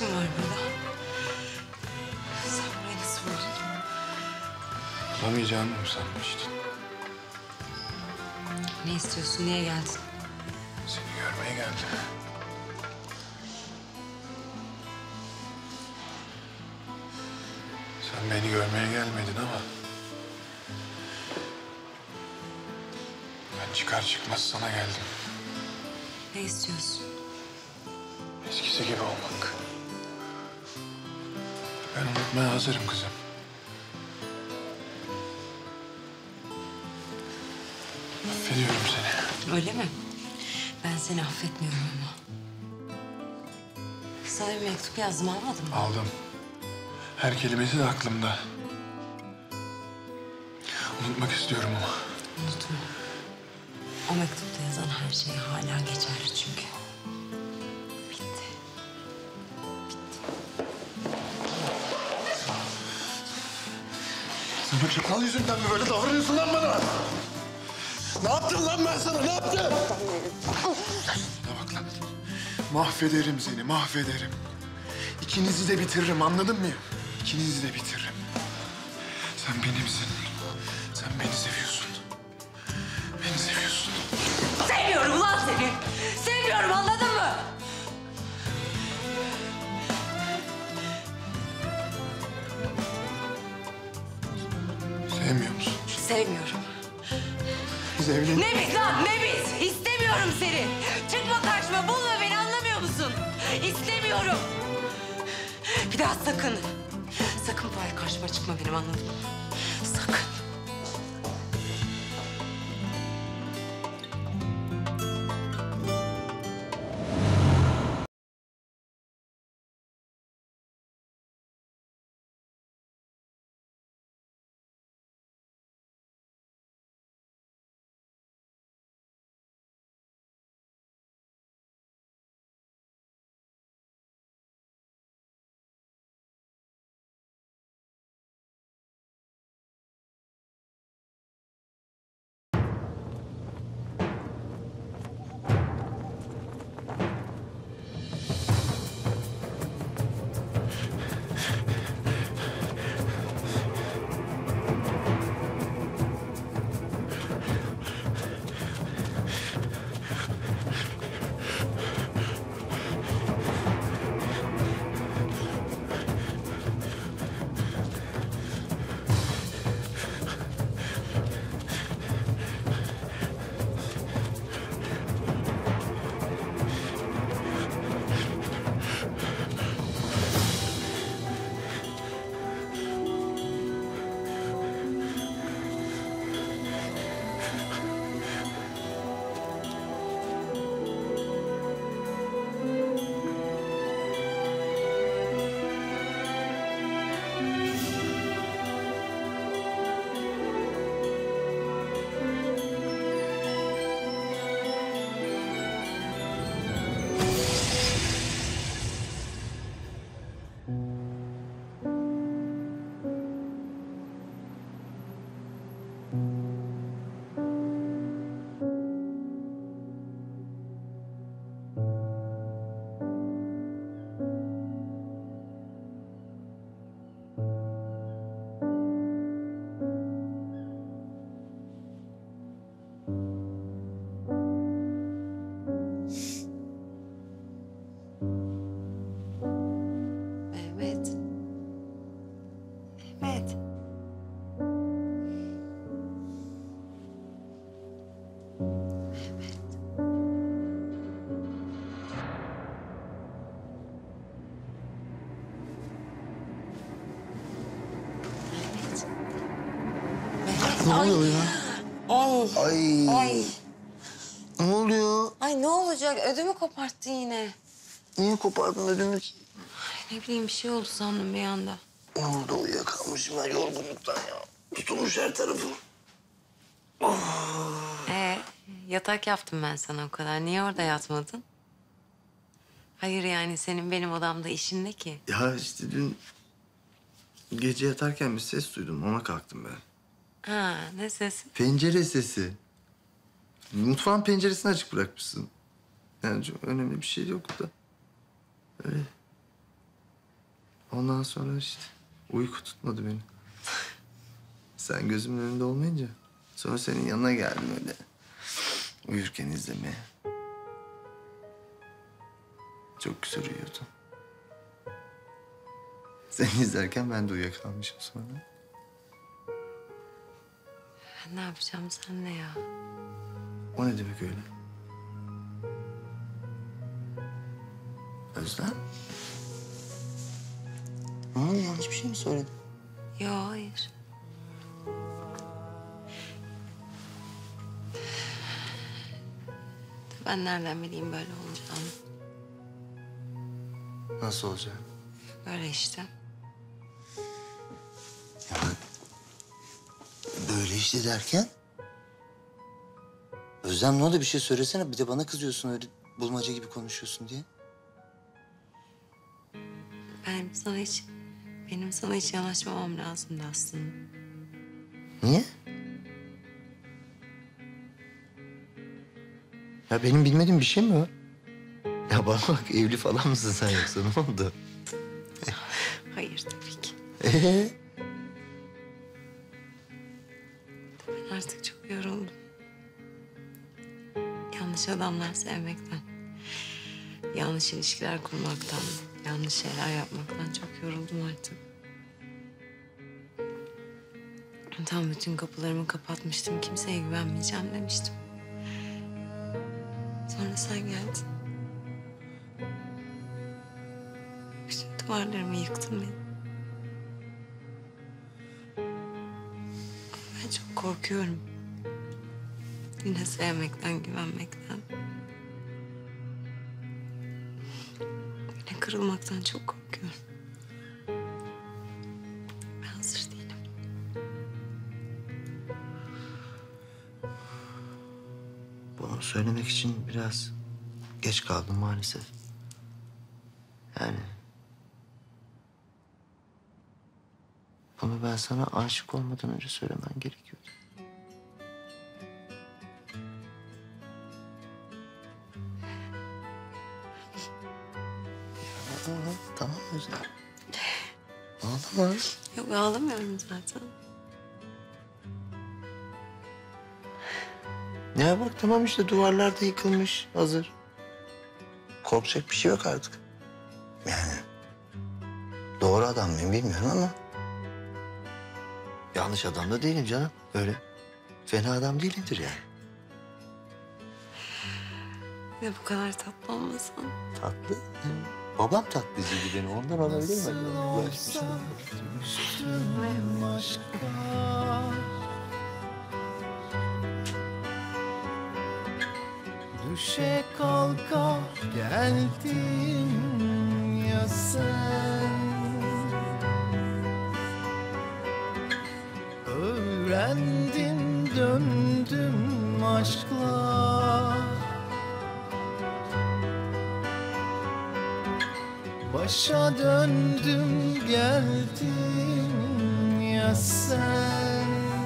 işin var burada? Sen burayı nasıl buldun? Bulamayacağını mı sanmıştın? Ne istiyorsun? Niye geldin? Seni görmeye geldim. Sen beni görmeye gelmedin ama... ben çıkar çıkmaz sana geldim. Ne istiyorsun? Eskisi gibi olmak. Ben unutmaya hazırım kızım. Affediyorum seni. Öyle mi? Ben seni affetmiyorum ama. Sana bir mektup yazdım, almadın mı? Aldım. Her kelimesi de aklımda. Unutmak istiyorum ama. Unutma. O mektupta yazan her şey hala geçerli çünkü. Bitti. Sen o çakal yüzünden mi böyle davranıyorsun lan bana? Ne yaptın lan ben sana? Ne yaptım? Ne bak lan. Mahvederim seni, mahvederim. İkinizi de bitiririm, anladın mı? İkinizi de bitiririm. Sen benimsin. Sen beni seviyorsun. Beni seviyorsun. Sevmiyorum lan seni! Sevmiyorum, anladın mı? Sevmiyor musun? Sevmiyorum. Biz evlenelim. Ne biz lan, ne biz? İstemiyorum seni. Çıkma karşıma, bulma beni, anlamıyor musun? İstemiyorum. Bir daha sakın. Sakın böyle karşıma çıkma benim, anladın mı? Sakın. Mehmet. Mehmet. Ne oluyor ya? Ay. Ay. Ne oluyor? Ay ne olacak? Ödümü koparttın yine. Niye kopardın ödümü? Ne bileyim, bir şey oldu sandım bir anda. Orada uyuyakalmışım ben yorgunluktan ya. Tutulmuş her tarafım. Yatak yaptım ben sana o kadar. Niye orada yatmadın? Hayır yani senin benim odamda işin ne ki? Ya işte dün gece yatarken bir ses duydum. Ona kalktım ben. Ha, ne sesi? Pencere sesi. Mutfağın penceresini açık bırakmışsın. Yani çok önemli bir şey yoktu da. Öyle. Ondan sonra işte uyku tutmadı beni. Sen gözümün önünde olmayınca sonra senin yanına geldim öyle. Uyurken izlemeye. Çok güzel uyuyordun. Seni izlerken ben de uyuyakalmışım sonra. Ben ne yapacağım seninle ya? O ne demek öyle? Özlem? Ne oldu, yanlış bir şey mi söyledim? Yo, hayır. Ben nereden bileyim böyle olacağını? Nasıl olacak? Böyle işte. Yani böyle işte derken? Özlem ne oldu, bir şey söylesene. Bir de bana kızıyorsun öyle bulmaca gibi konuşuyorsun diye. Benim sana hiç yanaşmamam lazımdı aslında. Niye? Ya benim bilmediğim bir şey mi var? Ya bana bak, evli falan mısın sen yoksa, ne oldu? Hayır tabii ki. Ben artık çok yoruldum. Yanlış adamlar sevmekten, yanlış ilişkiler kurmaktan, yanlış şeyler yapmaktan çok yoruldum artık. Tam bütün kapılarımı kapatmıştım, kimseye güvenmeyeceğim demiştim. Sonra sen geldin. Bütün duvarlarımı yıktın benim. Ben çok korkuyorum. Yine sevmekten, güvenmekten. Yine kırılmaktan çok korkuyorum. Ben hazır değilim. Bunu söylemek için biraz geç kaldım maalesef. Yani bunu ben sana aşık olmadan önce söylemen gerekiyordu. Ya, tamam Özlem. Ağlama. Yok, ağlamıyorum zaten. Ya bak, tamam işte, duvarlar da yıkılmış, hazır. Korkacak bir şey yok artık. Yani doğru adam mıyım bilmiyorum ama yanlış adam da değilim canım. Öyle fena adam değilimdir yani. Ve bu kadar tatlı olmasan. Tatlı. Babam tatlıcıydı beni. Ondan olabilir mi? Düşe kalka geldin ya sen. Öğrendim döndüm aşkla. Başa döndüm geldim ya sen.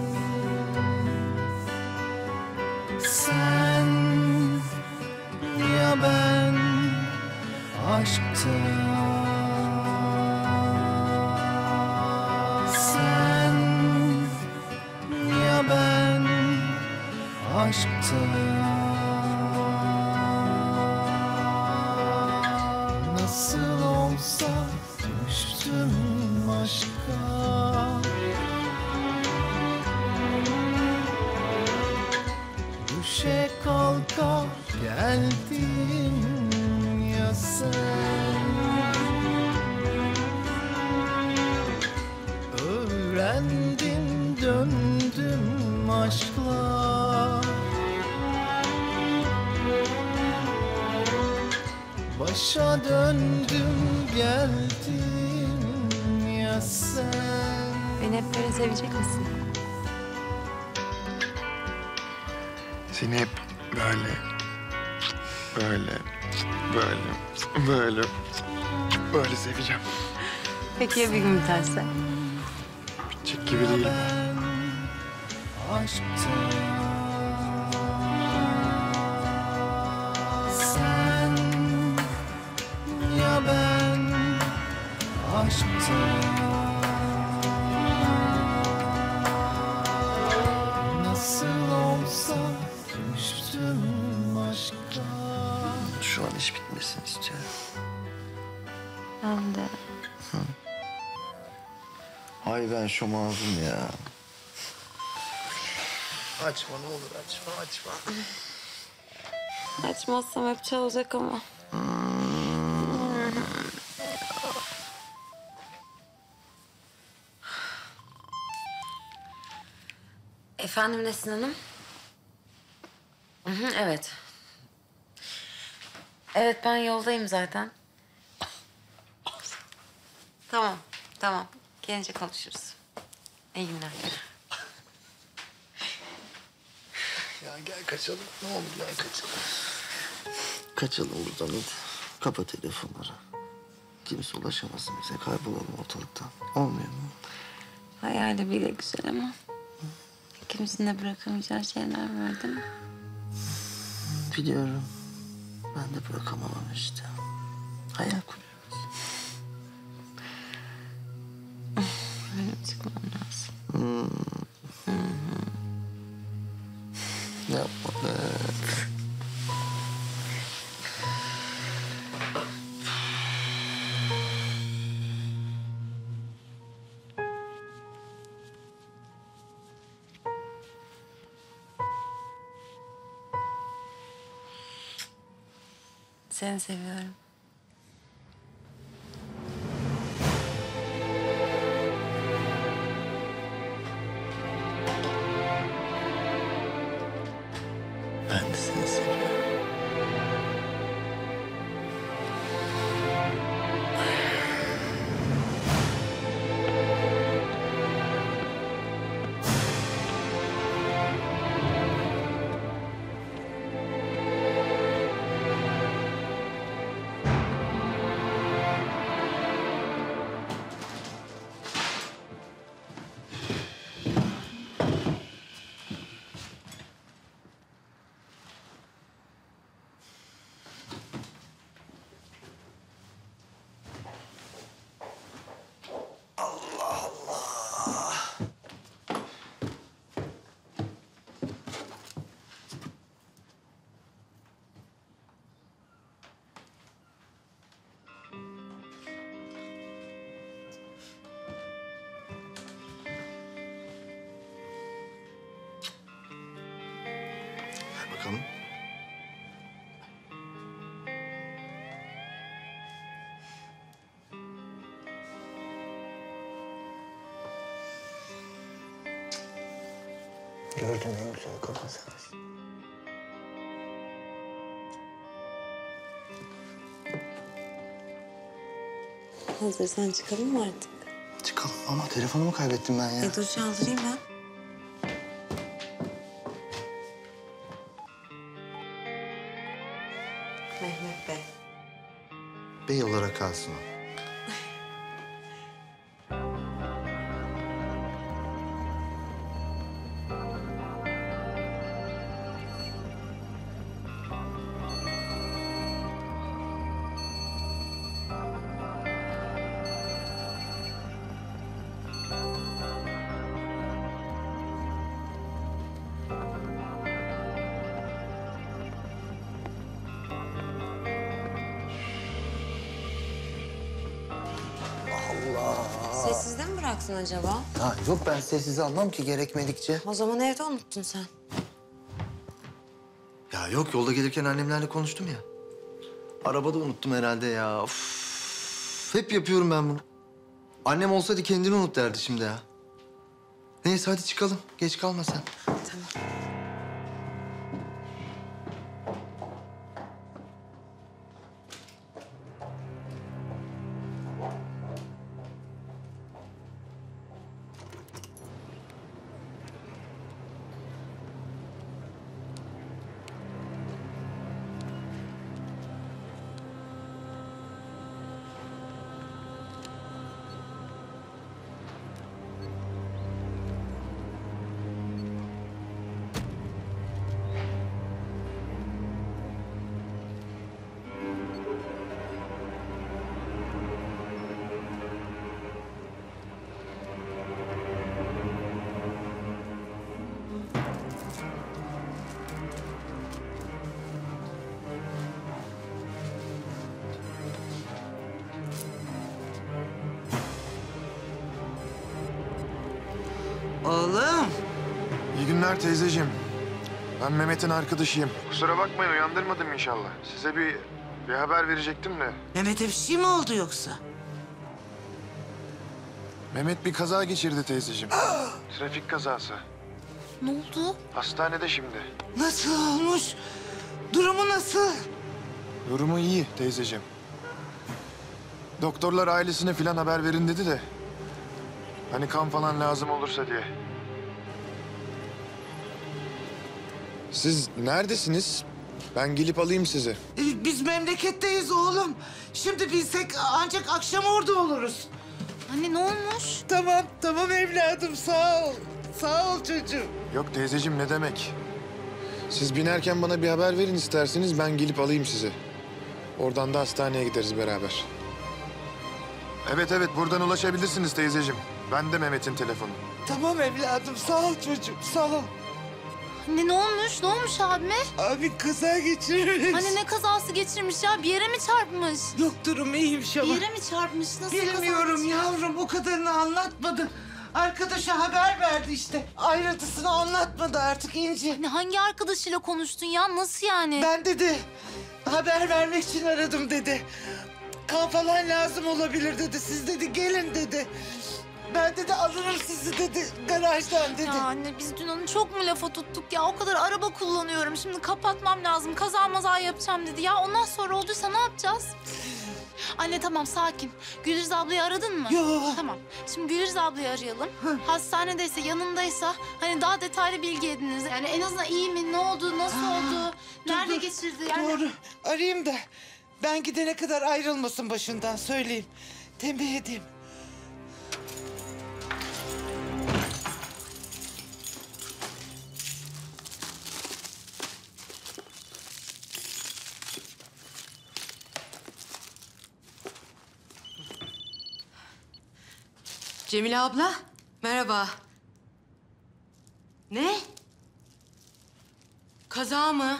Sen ya ben aşkta. Sen ya ben aşkta. Nasıl olsa düştüm aşka. Düşe kalka geldin ya sen. Öğrendim döndüm aşkla. Başa döndüm geldim ya sen. Beni hep böyle sevecek misin? Seni hep böyle, böyle seveceğim. Peki ya bir gün biterse? Bitecek gibi değil. Aşkta. Sen ya ben aşktan. Nasıl olsa düştüm aşka. Şu an iş bitmesin istiyorum. Ben de. Ay ben şomazım ya. Açma ne olur açma. Açmazsam hep çalacak ama. Efendim Nesin Hanım? Hı hı, evet. Evet ben yoldayım zaten. Tamam. Gelince konuşuruz. İyi günler. Ya gel kaçalım. Ne olur gel kaçalım. Kaçalım buradan hadi. Kapa telefonları. Kimse ulaşamasın bize. Kaybolalım ortalıktan. Olmuyor mu? Hayali bile güzel ama... İkimizin de bırakamayacağı şeyler var değil mi? Biliyorum. Ben de bırakamam ama işte. Hayal kuruyoruz. Benim çıkmam lazım. Yapma be. Seni seviyorum. Ben de seni seviyorum. Ver bakalım. Gördüm en güzel kadın sensin. Hazırsan çıkalım mı artık? Çıkalım ama telefonumu kaybettim ben ya. Dur çaldırayım ben. Mehmet Bey. Bey olarak kalsın o. Sessizde mi bıraktın acaba? Ha, yok ben sessiz almam ki gerekmedikçe. O zaman evde unuttun sen. Ya yok yolda gelirken annemlerle konuştum ya. Arabada unuttum herhalde ya. Of, hep yapıyorum ben bunu. Annem olsaydı kendini unut derdi şimdi ya. Neyse hadi çıkalım. Geç kalma sen. Tamam. Oğlum. İyi günler teyzeciğim. Ben Mehmet'in arkadaşıyım. Kusura bakmayın uyandırmadım inşallah. Size bir haber verecektim de. Mehmet'e bir şey mi oldu yoksa? Mehmet bir kaza geçirdi teyzeciğim. Trafik kazası. Ne oldu? Hastanede şimdi. Nasıl olmuş? Durumu nasıl? Durumu iyi teyzeciğim. Doktorlar ailesine falan haber verin dedi de. Hani kan falan lazım olursa diye. Siz neredesiniz? Ben gelip alayım sizi. Biz memleketteyiz oğlum. Şimdi bilsek ancak akşam orada oluruz. Anne ne olmuş? Tamam evladım sağ ol. Sağ ol çocuğum. Yok teyzeciğim ne demek? Siz binerken bana bir haber verin isterseniz ben gelip alayım sizi. Oradan da hastaneye gideriz beraber. Evet buradan ulaşabilirsiniz teyzeciğim. Ben de Mehmet'in telefonu. Tamam evladım sağ ol çocuğum sağ ol. Anne ne olmuş? Ne olmuş abime? Abi kaza geçirmiş. Anne ne kazası geçirmiş ya? Bir yere mi çarpmış? Yok durum iyiymiş Bir ama. yere mi çarpmış? Nasıl kaza Bilmiyorum geçirmiş? yavrum o kadarını anlatmadı. Arkadaşa haber verdi işte. Ayrıntısını anlatmadı artık İnci. Anne hangi arkadaşıyla konuştun ya? Nasıl yani? Ben dedi haber vermek için aradım dedi. Kan falan lazım olabilir dedi. Siz dedi gelin dedi. Ben dedi alırım sizi dedi garajdan dedi. Ya anne biz dün onu çok mu lafa tuttuk ya? O kadar araba kullanıyorum. Şimdi kapatmam lazım. Kaza maza yapacağım dedi. Ya ondan sonra olduysa ne yapacağız? Anne tamam sakin. Gülriz ablayı aradın mı? Yo. Tamam. Şimdi Gülriz ablayı arayalım. Hastanedeyse, yanındaysa hani daha detaylı bilgi ediniriz. Yani en azından iyi mi, ne oldu, nasıl oldu, nerede geçirdi yani. Doğru arayayım da ben gidene kadar ayrılmasın başından söyleyeyim. Tembih edeyim. Cemile abla, merhaba. Ne? Kaza mı?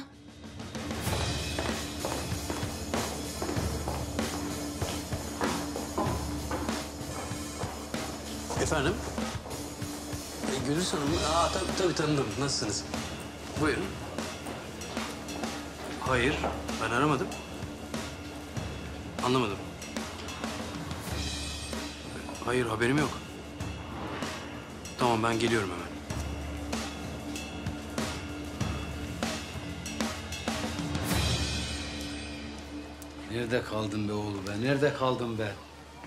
Efendim? Gülüş Hanım, tabii tanıdım. Nasılsınız? Buyurun. Hayır, ben aramadım. Anlamadım. Hayır, haberim yok. Tamam, ben geliyorum hemen. Nerede kaldın be oğlum be? Nerede kaldın be?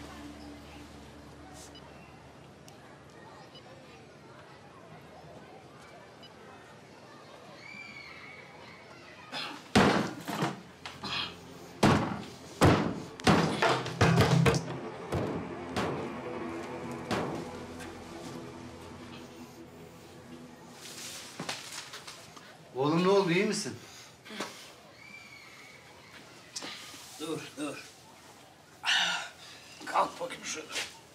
Oğlum ne oldu? İyi misin? Dur. Kalk bakayım şöyle.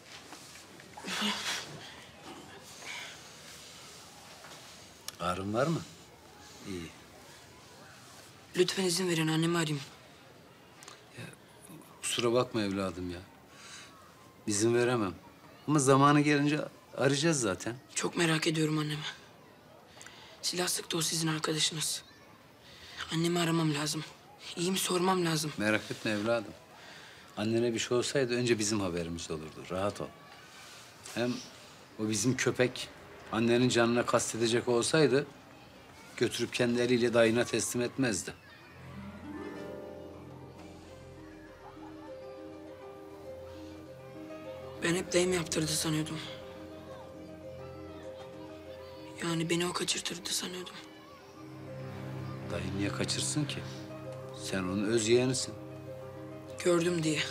Ağrın var mı? İyi. Lütfen izin verin annemi arayayım. Kusura bakma evladım ya. İzin veremem. Ama zamanı gelince arayacağız zaten. Çok merak ediyorum annemi. Silah sıktı o sizin arkadaşınız. Annemi aramam lazım. İyi mi sormam lazım. Merak etme evladım. Annene bir şey olsaydı önce bizim haberimiz olurdu. Rahat ol. Hem o bizim köpek annenin canına kastedecek olsaydı götürüp kendi eliyle dayına teslim etmezdi. Ben hep dayım yaptırdı sanıyordum. Yani beni o kaçırtırdı sanıyordum. Dayı niye kaçırsın ki? Sen onun öz yeğenisin. Gördüm diye.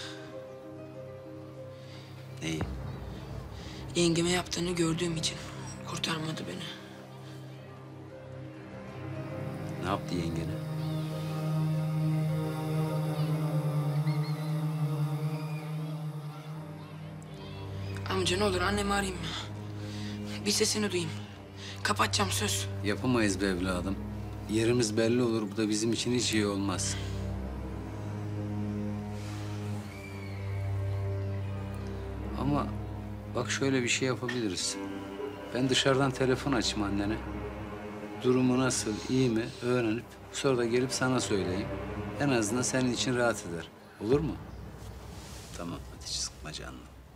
Neyi? Yengeme yaptığını gördüğüm için kurtarmadı beni. Ne yaptı yengene? Amca ne olur annemi arayayım mı? Bir sesini duyayım. Kapatacağım söz. Yapamayız be evladım. Yerimiz belli olur. Bu da bizim için hiç iyi olmaz. Ama bak şöyle bir şey yapabiliriz. Ben dışarıdan telefon açayım annene. Durumu nasıl, iyi mi öğrenip sonra da gelip sana söyleyeyim. En azından senin için rahat eder. Olur mu? Tamam, hadi hiç sıkma canını.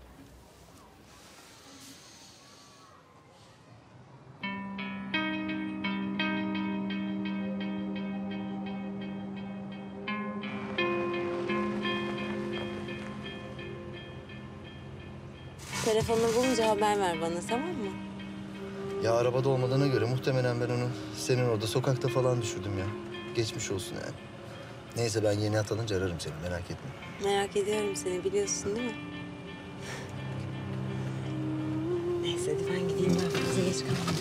Telefonunu bulunca haber ver bana, tamam mı? Ya arabada olmadığına göre muhtemelen ben onu senin orada sokakta falan düşürdüm ya. Geçmiş olsun yani. Neyse ben yeni hat alınca ararım seni merak etme. Merak ediyorum seni, biliyorsun değil mi? Neyse hadi ben gideyim, ben fazla geç kalmayayım.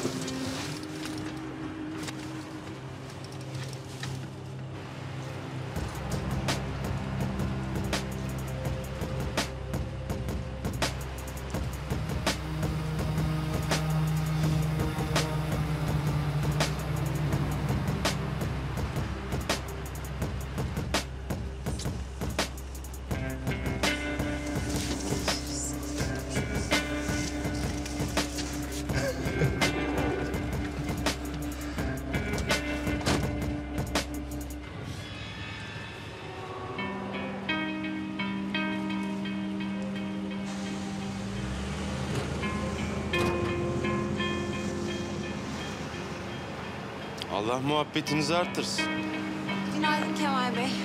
Allah muhabbetinizi arttırsın. Günaydın Kemal Bey.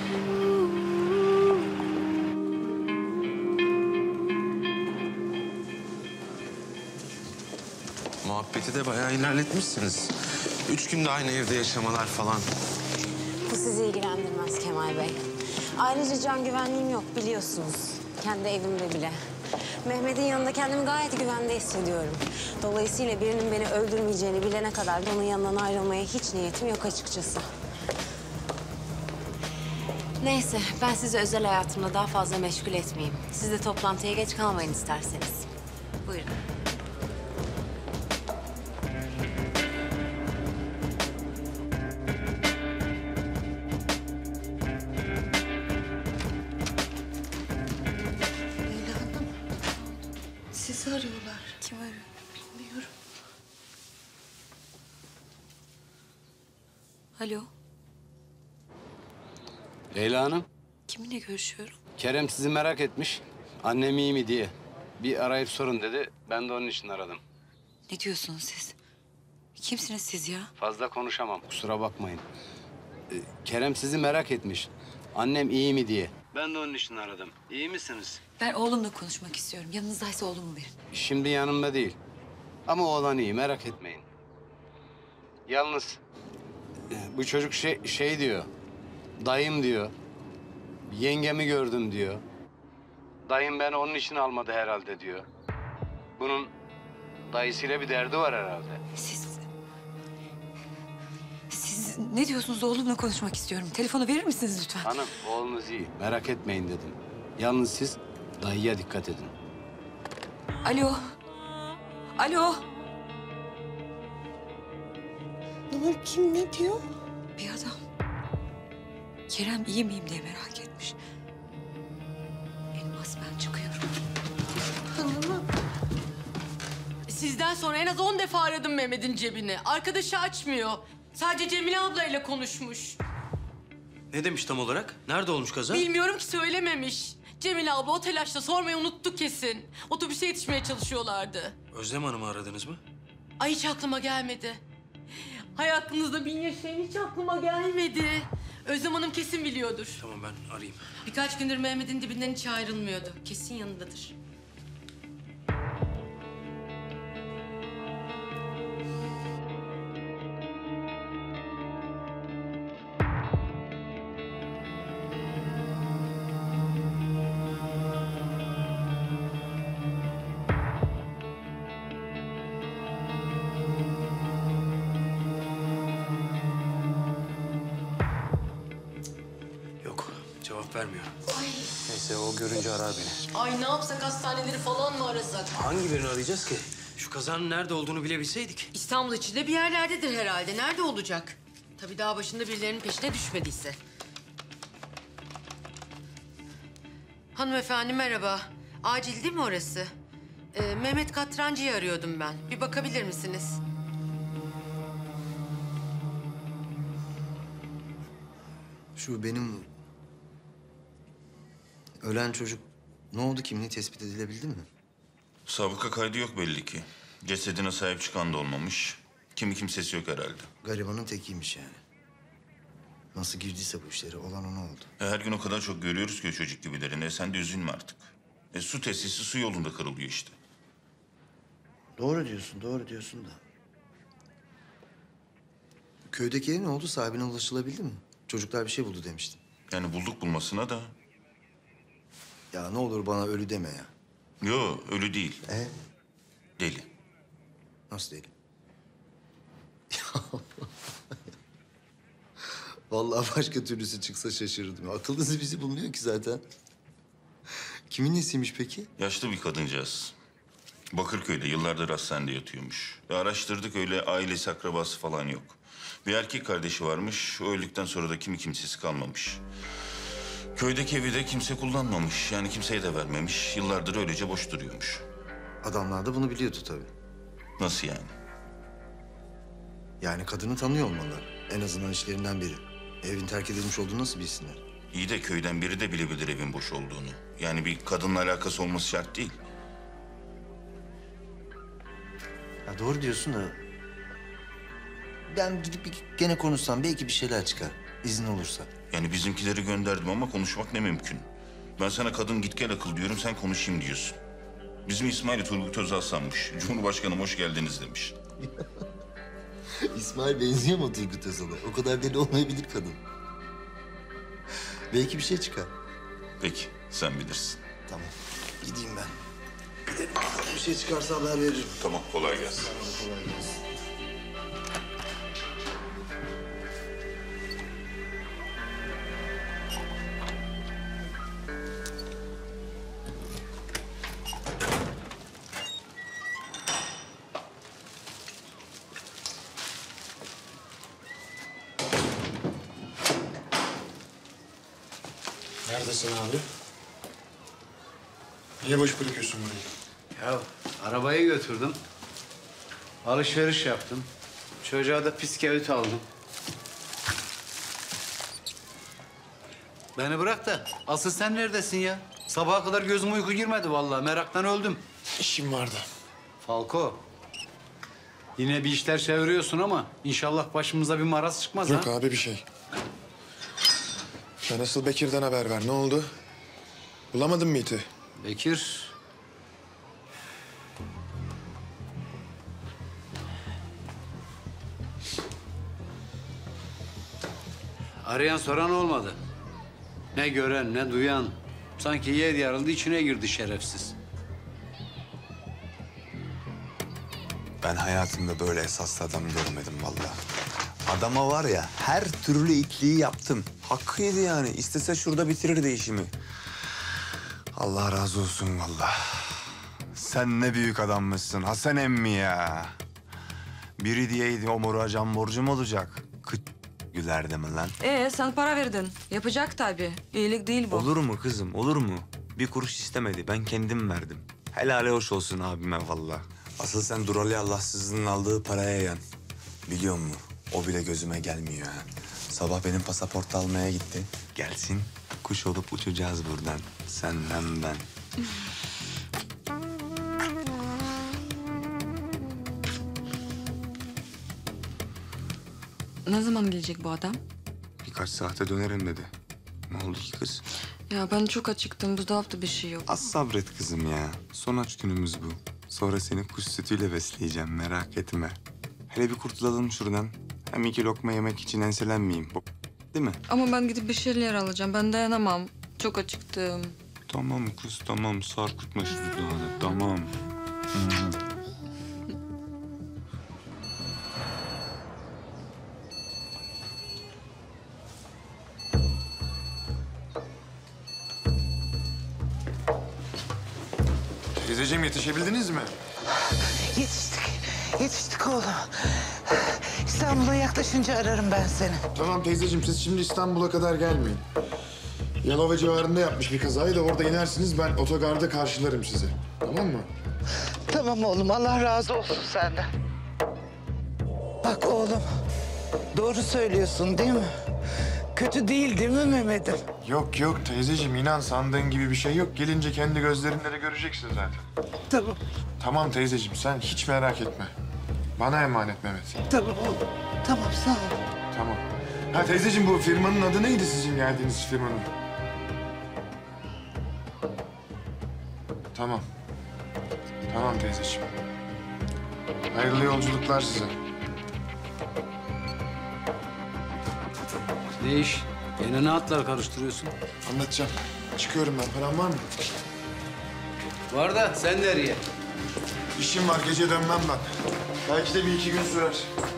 Muhabbeti de bayağı ilerletmişsiniz. 3 günde aynı evde yaşamalar falan. Bu sizi ilgilendirmez Kemal Bey. Ayrıca can güvenliğim yok biliyorsunuz. Kendi evimde bile. Mehmet'in yanında kendimi gayet güvende hissediyorum. Dolayısıyla birinin beni öldürmeyeceğini bilene kadar da onun yanından ayrılmaya hiç niyetim yok açıkçası. Neyse, ben sizi özel hayatımla daha fazla meşgul etmeyeyim. Siz de toplantıya geç kalmayın isterseniz. Buyurun. Sizi arıyorlar. Kim arıyor? Bilmiyorum. Alo, Leyla Hanım, kiminle görüşüyorum? Kerem sizi merak etmiş. Annem iyi mi diye. Bir arayıp sorun dedi. Ben de onun için aradım. Ne diyorsunuz siz? Kimsiniz siz ya? Fazla konuşamam, kusura bakmayın. Kerem sizi merak etmiş. Annem iyi mi diye. Ben de onun için aradım. İyi misiniz? Ben oğlumla konuşmak istiyorum. Yanınızdaysa oğlumu verin. Şimdi yanımda değil. Ama oğlan iyi, merak etmeyin. Yalnız bu çocuk şey diyor. Dayım diyor. Yengemi gördüm diyor. Dayım beni onun için almadı herhalde diyor. Bunun dayısıyla bir derdi var herhalde. Siz ne diyorsunuz? Oğlumla konuşmak istiyorum. Telefonu verir misiniz lütfen? Hanım, oğlunuz iyi. Merak etmeyin dedim. Yalnız siz dayıya dikkat edin. Alo. Alo. Kim ne diyor? Bir adam. Kerem iyi miyim diye merak etmiş. Elmas ben çıkıyorum. Hanımım. Sizden sonra en az 10 defa aradım Mehmet'in cebini. Arkadaşı açmıyor. Sadece Cemile ablayla konuşmuş. Ne demiş tam olarak? Nerede olmuş kaza? Bilmiyorum ki söylememiş. Cemile abla o telaşla sormayı unuttu kesin. Otobüse yetişmeye çalışıyorlardı. Özlem Hanım'ı aradınız mı? Ay hiç aklıma gelmedi. Hay aklınızda bin yaşayın hiç aklıma gelmedi. Özlem Hanım kesin biliyordur. Tamam ben arayayım. Birkaç gündür Mehmet'in dibinden hiç ayrılmıyordu. Kesin yanındadır. Yok, cevap vermiyor. Neyse o görünce arar beni. Ay ne yapsak hastaneleri falan mı arasak? Hangi birini arayacağız ki? Şu kazanın nerede olduğunu bilebilseydik. İstanbul içinde bir yerlerdedir herhalde. Nerede olacak? Tabii daha başında birilerinin peşine düşmediyse. Hanımefendi merhaba. Acil değil mi orası? Mehmet Katrancı'yı arıyordum ben. Bir bakabilir misiniz? Şu benim ölen çocuk ne oldu, kimliği tespit edilebildi mi? Sabıka kaydı yok belli ki. Cesedine sahip çıkan da olmamış. Kimi kimsesi yok herhalde. Garibanın tekiymiş yani. Nasıl girdiyse bu işlere olan ona oldu. Her gün o kadar çok görüyoruz ki o çocuk gibilerini. Sen de üzülme artık. Su tesisi su yolunda kırılıyor işte. Doğru diyorsun da. Köydeki ev ne oldu? Sahibine ulaşılabildi mi? Çocuklar bir şey buldu demiştin. Yani bulduk bulmasına da. Ya ne olur bana ölü deme ya. Yo, ölü değil. Deli. Nasıl deli? Vallahi başka türlüsü çıksa şaşırırdım. Akıllısı bizi bulunuyor ki zaten. Kimin nesiymiş peki? Yaşlı bir kadıncağız. Bakırköy'de yıllardır hastanede yatıyormuş. Araştırdık, öyle ailesi akrabası falan yok. Bir erkek kardeşi varmış. O öldükten sonra da kimi kimsesi kalmamış. Köydeki evi de kimse kullanmamış. Yani kimseye de vermemiş. Yıllardır öylece boş duruyormuş. Adamlar da bunu biliyordu tabii. Nasıl yani? Yani kadını tanıyor olmalılar. En azından işlerinden biri. Evin terk edilmiş olduğunu nasıl bilsinler? İyi de köyden biri de bilebilir evin boş olduğunu. Yani bir kadınla alakası olması şart değil. Ya doğru diyorsun da... Ben gidip gene konuşsam belki bir şeyler çıkar. İzin olursa. Yani bizimkileri gönderdim ama konuşmak ne mümkün. Ben sana kadın git gel akıl diyorum, sen konuşayım diyorsun. Bizim İsmail'i Turgut Özal sanmış. Cumhurbaşkanım hoş geldiniz demiş. İsmail benziyor mu Turgut Özal'a? O kadar deli olmayabilir kadın. Belki bir şey çıkar. Peki, sen bilirsin. Tamam, gideyim ben. Gidelim. Bir şey çıkarsa haber veririm. Tamam, kolay gelsin. Kolay gelsin. Neredesin abi? Niye boş bırakıyorsun burayı? Ya arabayı götürdüm. Alışveriş yaptım. Çocuğa da bisküvit aldım. Beni bırak da asıl sen neredesin ya? Sabaha kadar gözüm uyku girmedi vallahi. Meraktan öldüm. İşim vardı. Falco. Yine bir işler çeviriyorsun ama inşallah başımıza bir maraz çıkmaz Yok ha. abi bir şey. Sen asıl Bekir'den haber ver. Ne oldu? Bulamadın mı iti? Bekir. Arayan soran olmadı. Ne gören ne duyan. Sanki yer yarıldı içine girdi şerefsiz. Ben hayatımda böyle esaslı adam görmedim vallahi. Adama var ya her türlü itliği yaptım. Hakkıydı yani. İstese şurada bitirirdi işimi. Allah razı olsun vallahi. Sen ne büyük adammışsın Hasan emmi ya. Biri diyeydi o mora can borcum olacak. Gülerdi mi lan? Sen para verdin. Yapacak tabii. İyilik değil bu. Olur mu kızım, olur mu? Bir kuruş istemedi, ben kendim verdim. Helali hoş olsun abime vallahi. Asıl sen Durali Allahsızlığın aldığı paraya yan. Biliyor musun? O bile gözüme gelmiyor ha. Sabah benim pasaport almaya gitti. Gelsin, kuş olup uçacağız buradan. Senden ben. Ne zaman gelecek bu adam? Birkaç saate dönerim dedi. Ne oldu ki kız? Ya ben çok acıktım. Buzdolapta bir şey yok. Az sabret kızım ya. Son aç günümüz bu. Sonra seni kuş sütüyle besleyeceğim, merak etme. Hele bir kurtulalım şuradan. Hem 2 lokma yemek için enselenmeyeyim. Değil mi? Ama ben gidip bir şeyler alacağım. Ben dayanamam. Çok acıktım. Tamam kız, tamam. Sarkıtma şu dudağını, tamam. Teyzeciğim yetişebildiniz mi? Yetiştik oğlum. İstanbul'a yaklaşınca ararım ben seni. Tamam teyzeciğim siz şimdi İstanbul'a kadar gelmeyin. Yalova civarında yapmış bir kazayı da orada inersiniz. Ben otogarda karşılarım sizi. Tamam mı? Tamam oğlum, Allah razı olsun senden. Bak oğlum, doğru söylüyorsun değil mi? Kötü değil mi Mehmet'im? Yok yok teyzeciğim, inan sandığın gibi bir şey yok. Gelince kendi gözlerinle de göreceksin zaten. Tamam, Tamam teyzeciğim, sen hiç merak etme. Bana emanet Mehmet. tamam oğlum. Tamam, sağ ol. Tamam. Ha teyzeciğim, bu firmanın adı neydi sizin geldiğiniz firmanın? Tamam. Tamam teyzeciğim. Hayırlı yolculuklar size. Ne iş? Gene ne atlar karıştırıyorsun? Anlatacağım. Çıkıyorum ben. Param var mı? Var da sen nereye? İşim var. Gece dönmem ben. Belki de bir iki gün sürer.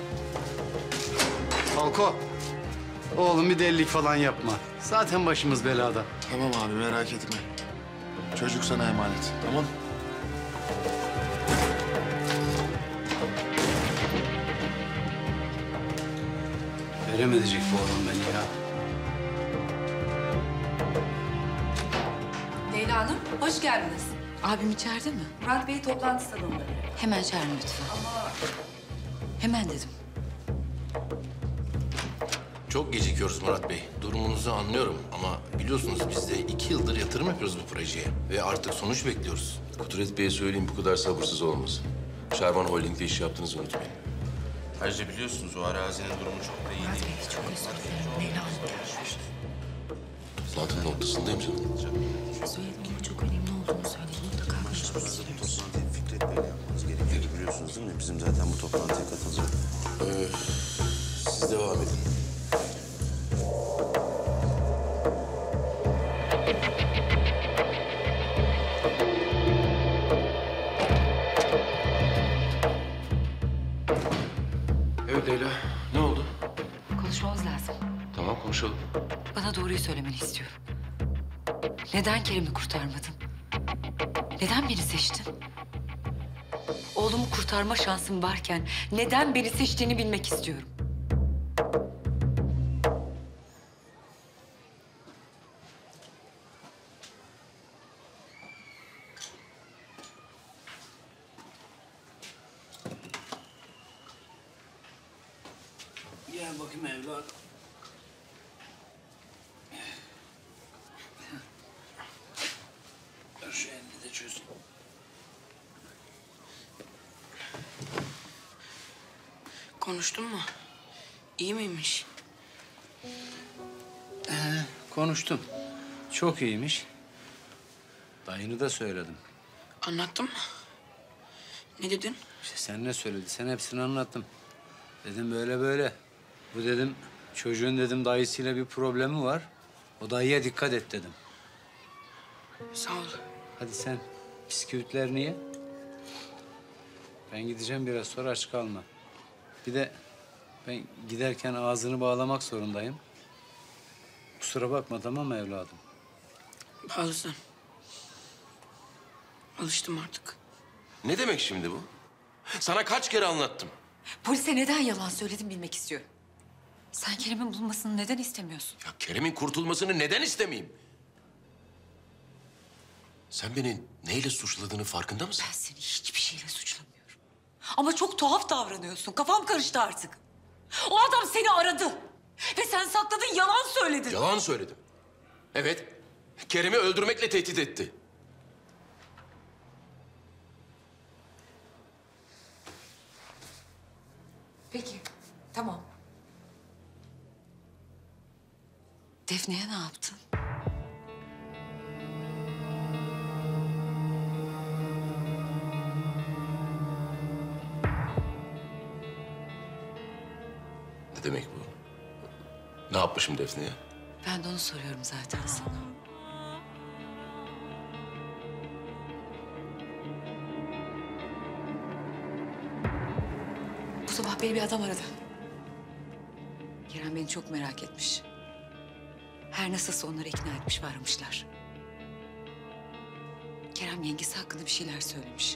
Halko. Oğlum bir delilik falan yapma. Zaten başımız belada. Tamam abi, merak etme. Çocuk sana emanet. Tamam. Veremeyecek bu oğlum beni ya. Leyla Hanım, hoş geldiniz. Abim içeride mi? Murat Bey toplantı salonunda. Hemen çağırın lütfen. Ama... Hemen dedim. Çok gecikiyoruz Murat Bey. Durumunuzu anlıyorum ama biliyorsunuz biz de 2 yıldır yatırım yapıyoruz bu projeye. Ve artık sonuç bekliyoruz. Kudret Bey'e söyleyeyim bu kadar sabırsız olmasın. Şervan Holding'de iş yaptığınızı unutmayın. Ayrıca biliyorsunuz o arazinin durumu çok da iyi değil. Çok özür dilerim. Leyla Hanım gelmiş. Toplantının ortasındayım canım. Söyledim ama çok önemli olduğunu söyledim. Mutlaka konuşmak istiyorum. Fikret Bey'le yapmanız gerekiyor. Biliyorsunuz değil mi? Bizim zaten bu toplantıya katılacak. Siz devam edin. Evet Leyla, ne oldu? Konuşmamız lazım. Tamam konuşalım. Bana doğruyu söylemeni istiyorum. Neden Kerim'i kurtarmadın? Neden beni seçtin? Oğlumu kurtarma şansım varken neden beni seçtiğini bilmek istiyorum. Gel bakayım evladım. Ver şu elini de çözün. Konuştun mu? İyi miymiş? Konuştum. Çok iyiymiş. Dayını da söyledim. Anlattın mı? Ne dedin? İşte sen ne söyledi? Sen hepsini anlattım. Dedim böyle böyle. Bu dedim çocuğun dedim dayısıyla bir problemi var. O dayıya dikkat et dedim. Sağ ol. Hadi sen bisküvitlerini ye. Ben gideceğim biraz sonra, aç kalma. Bir de ben giderken ağzını bağlamak zorundayım. Kusura bakma, tamam mı evladım? Bağlı sen. Alıştım artık. Ne demek şimdi bu? Sana kaç kere anlattım. Polise neden yalan söyledim bilmek istiyorum. Sen Kerim'in bulunmasını neden istemiyorsun? Ya Kerem'in kurtulmasını neden istemeyeyim? Sen beni neyle suçladığını farkında mısın? Ben seni hiçbir şeyle suçlamıyorum. Ama çok tuhaf davranıyorsun. Kafam karıştı artık. O adam seni aradı. Ve sen sakladın, yalan söyledin. Yalan söyledim. Evet. Kerem'i öldürmekle tehdit etti. Peki, tamam. Defne'ye ne yaptın? Ne demek bu? Ne yapmışım Defne'ye? Ben de onu soruyorum zaten sana. Bu sabah beni bir adam aradı. Kerem beni çok merak etmiş. Her nasılsa onları ikna etmiş ve aramışlar. Kerem yengesi hakkında bir şeyler söylemiş.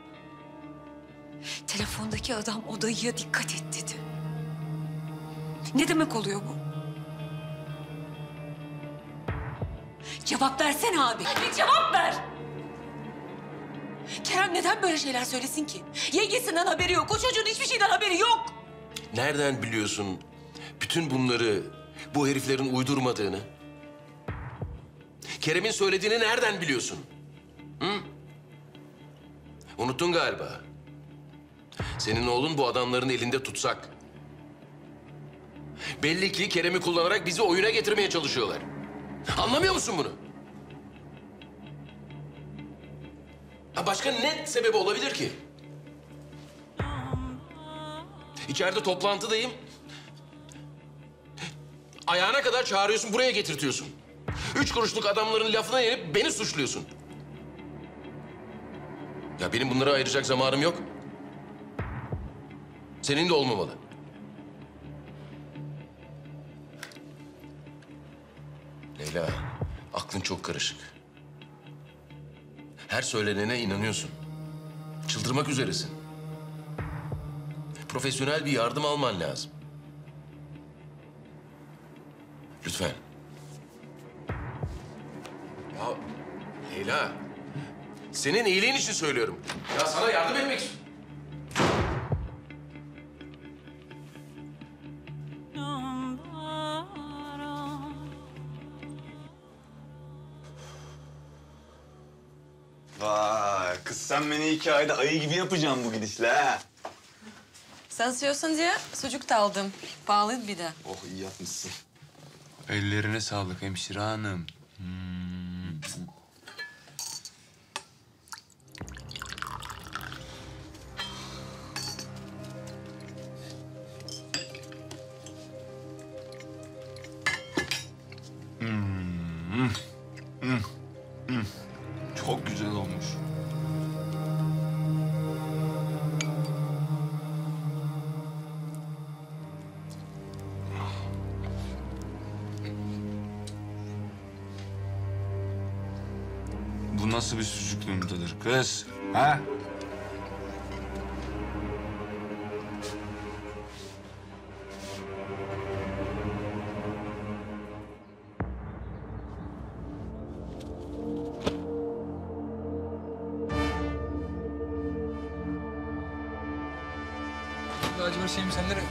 Telefondaki adam o dayıya dikkat et dedi. Ne demek oluyor bu? Cevap versene abi. Bir cevap ver. Kerem neden böyle şeyler söylesin ki? Yengesinden haberi yok. O çocuğun hiçbir şeyden haberi yok. Nereden biliyorsun bütün bunları bu heriflerin uydurmadığını? Kerem'in söylediğini nereden biliyorsun? Hı? Unuttun galiba. Senin oğlun bu adamların elinde tutsak. Belli ki Kerem'i kullanarak bizi oyuna getirmeye çalışıyorlar. Anlamıyor musun bunu? Ha, başka ne sebebi olabilir ki? İçeride toplantıdayım. Ayağına kadar çağırıyorsun, buraya getirtiyorsun. 3 kuruşluk adamların lafına yenip beni suçluyorsun. Ya benim bunlara ayıracak zamanım yok. Senin de olmamalı. Leyla, aklın çok karışık. Her söylenene inanıyorsun. Çıldırmak üzeresin. Profesyonel bir yardım alman lazım. Lütfen. Ya Leyla, senin iyiliğin için söylüyorum. Ya sana yardım etmek istiyorum. Vay kız sen beni 2 ayda ayı gibi yapacaksın bu gidişle ha. Sen seviyorsun diye sucuk da aldım. Pahalıydı bir de. Oh iyi yapmışsın. Ellerine sağlık hemşire hanım. Çok güzel olmuş. Bu nasıl bir sucuk yumurtadır kız? Ha? Lacivert şeyim sen nereye?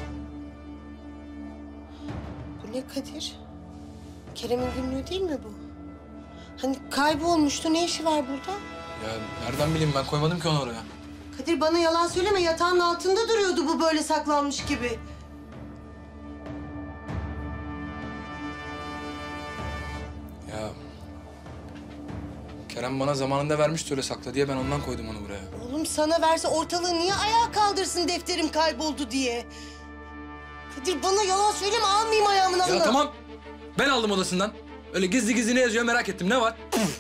Bu ne Kadir? Kerem'in günlüğü değil mi bu? Hani kaybolmuştu, ne işi var burada? Ya nereden bileyim ben koymadım ki onu oraya. Kadir bana yalan söyleme, yatağın altında duruyordu bu böyle saklanmış gibi. Ya Kerem bana zamanında vermişti öyle sakla diye ben ondan koydum onu buraya. Oğlum sana verse ortalığı niye ayağa kaldırsın defterim kayboldu diye? Kadir bana yalan söyleme, almayayım ayağımın altına. Ya tamam. Ben aldım odasından. Öyle gizli gizli ne yazıyor merak ettim. Ne var?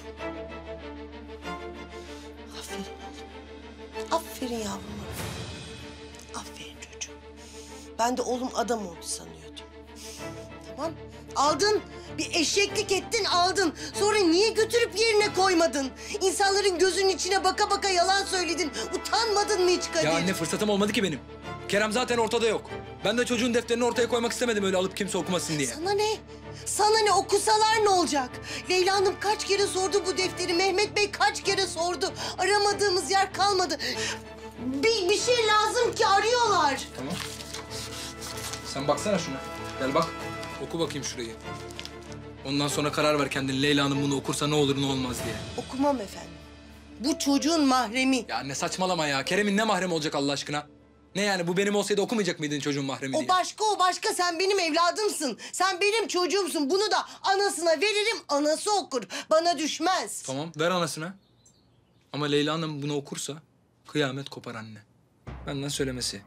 Aferin oğlum. Aferin yavrum. Aferin çocuğum. Ben de oğlum adam oldu sanıyordum. Tamam. Aldın. Bir eşeklik ettin, aldın. Sonra niye götürüp yerine koymadın? İnsanların gözünün içine baka baka yalan söyledin. Utanmadın mı hiç Kadir? Ya anne fırsatım olmadı ki benim. Kerem zaten ortada yok. Ben de çocuğun defterini ortaya koymak istemedim öyle alıp kimse okumasın diye. Sana ne? Sana ne? Okusalar ne olacak? Leyla Hanım kaç kere sordu bu defteri. Mehmet Bey kaç kere sordu. Aramadığımız yer kalmadı. Bir şey lazım ki arıyorlar. Tamam. Sen baksana şuna. Gel bak. Oku bakayım şurayı. Ondan sonra karar ver kendin. Leyla Hanım bunu okursa ne olur ne olmaz diye. Okumam efendim. Bu çocuğun mahremi. Ya anne saçmalama ya. Kerem'in ne mahremi olacak Allah aşkına? Ne yani bu benim olsaydı okumayacak mıydın çocuğun mahremi diye? O başka, o başka. Sen benim evladımsın. Sen benim çocuğumsun. Bunu da anasına veririm. Anası okur. Bana düşmez. Tamam ver anasına. Ama Leyla Hanım bunu okursa kıyamet kopar anne. Benden söylemesi.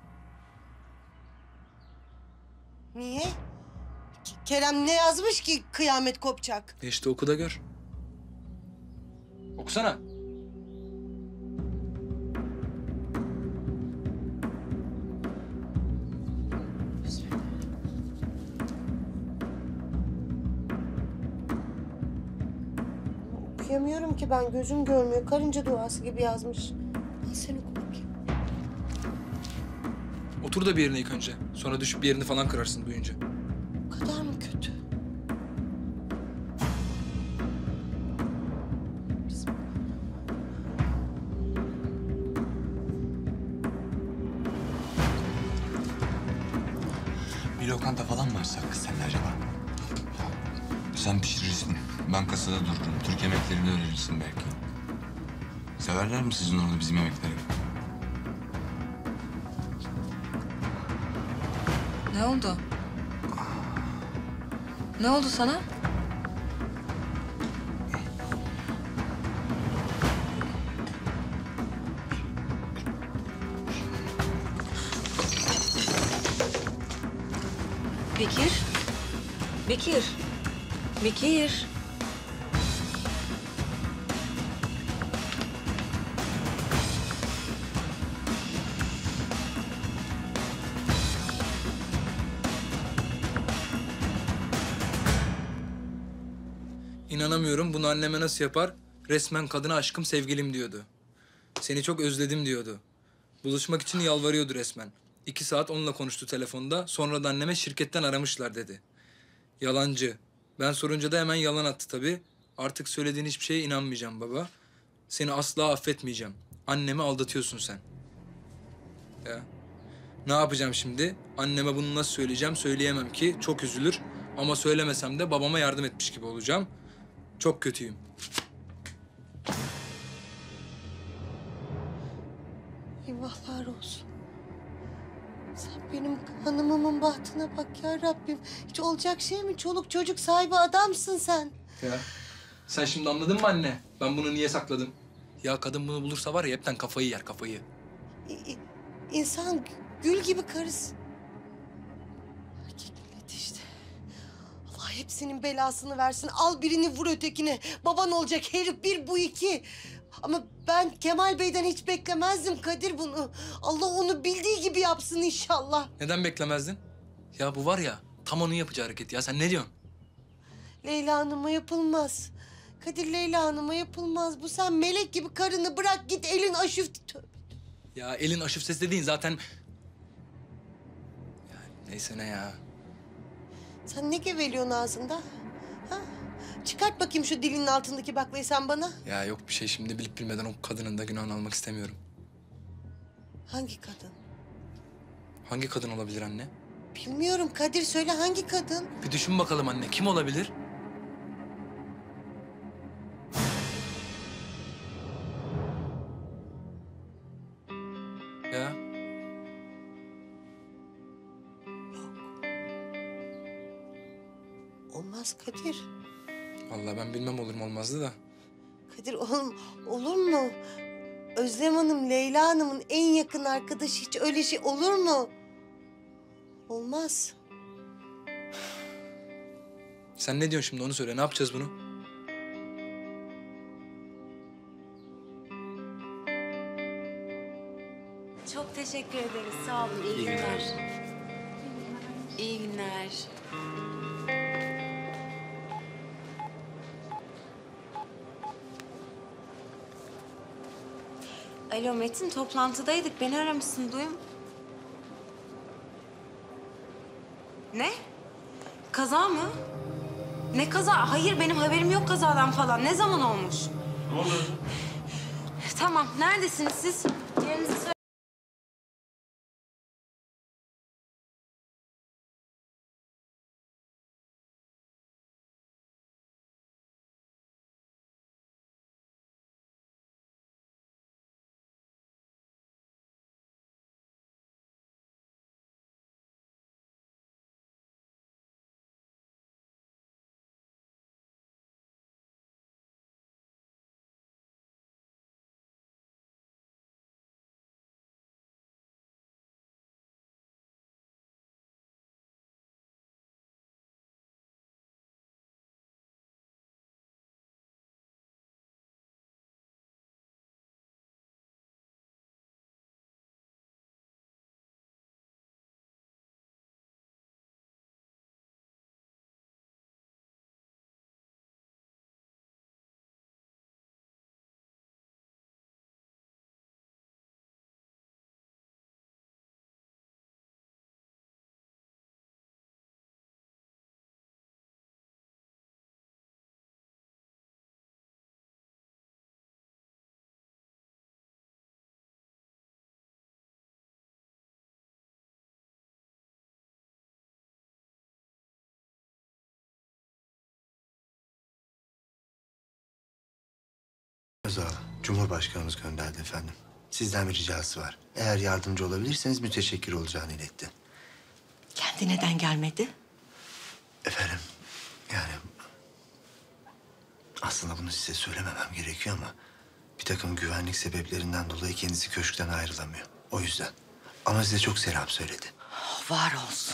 Niye? Kerem ne yazmış ki kıyamet kopacak? İşte oku da gör. Okusana. Okuyamıyorum ki ben. Gözüm görmüyor. Karınca duası gibi yazmış. Al sen oku bakayım. Otur da bir yerine ilk önce. Sonra düşüp bir yerini falan kırarsın duyunca. O kadar mı kötü? lokanta falan mı açsak kız seninle acaba? Sen pişirirsin. Ben kasada dururum. Türk yemeklerini öğrenirsin belki. Severler mi sizin orada bizim yemekleri? Ne oldu? Ne oldu sana? Bekir. Bekir. Bekir. İnanamıyorum bunu anneme nasıl yapar? Resmen kadına aşkım sevgilim diyordu. Seni çok özledim diyordu. Buluşmak için yalvarıyordu resmen. 2 saat onunla konuştu telefonda. Sonra da anneme şirketten aramışlar dedi. Yalancı. Ben sorunca da hemen yalan attı tabii. Artık söylediğin hiçbir şeye inanmayacağım baba. Seni asla affetmeyeceğim. Annemi aldatıyorsun sen. Ya. Ne yapacağım şimdi? Anneme bunu nasıl söyleyeceğim? Söyleyemem ki. Çok üzülür. Ama söylemesem de babama yardım etmiş gibi olacağım. Çok kötüyüm. Eyvahlar olsun. Sen benim hanımımın bahtına bak ya Rabbim. Hiç olacak şey mi? Çoluk çocuk sahibi adamsın sen. Ya sen şimdi anladın mı anne? Ben bunu niye sakladım? Ya kadın bunu bulursa var ya hepten kafayı yer kafayı. İnsan gül gibi karısı. Hakikaten işte. Allah hepsinin belasını versin. Al birini vur ötekine. Baban olacak herif bir bu iki. Ama ben Kemal Bey'den hiç beklemezdim Kadir bunu. Allah onu bildiği gibi yapsın inşallah. Neden beklemezdin? Ya bu var ya tam onun yapacağı hareket ya. Sen ne diyorsun? Leyla Hanım'a yapılmaz. Kadir Leyla Hanım'a yapılmaz. Bu sen melek gibi karını bırak git elin aşıf. Tövbe. Ya elin aşıf ses dediğin zaten... Ya neyse ne ya. Sen ne geveliyorsun ağzında? Ha? Çıkart bakayım şu dilinin altındaki baklayı sen bana. Ya yok bir şey şimdi bilip bilmeden o kadının da günahını almak istemiyorum. Hangi kadın? Hangi kadın olabilir anne? Bilmiyorum Kadir söyle hangi kadın? Bir düşün bakalım anne kim olabilir? Ya Olmaz Kadir. vallahi ben bilmem olur mu olmazdı da. Kadir oğlum olur mu? Özlem Hanım Leyla Hanım'ın en yakın arkadaşı hiç öyle şey olur mu? Olmaz. Sen ne diyorsun şimdi onu söyle. Ne yapacağız bunu? Çok teşekkür ederiz. Sağ olun. İyi günler. İyi günler. Alo Metin, toplantıdaydık. Beni aramışsın, duyum. Ne? Kaza mı? Ne kaza? Hayır, benim haberim yok kazadan falan. Ne zaman olmuş? Ne oldu? Tamam, neredesiniz siz? Yerinizi söyle. Cumhurbaşkanımız gönderdi efendim. Sizden bir ricası var. Eğer yardımcı olabilirseniz müteşekkir olacağını iletti. Kendi neden gelmedi? Efendim, yani... Aslında bunu size söylememem gerekiyor ama... Bir takım güvenlik sebeplerinden dolayı kendisi köşkten ayrılamıyor. O yüzden. Ama size çok selam söyledi. Var olsun.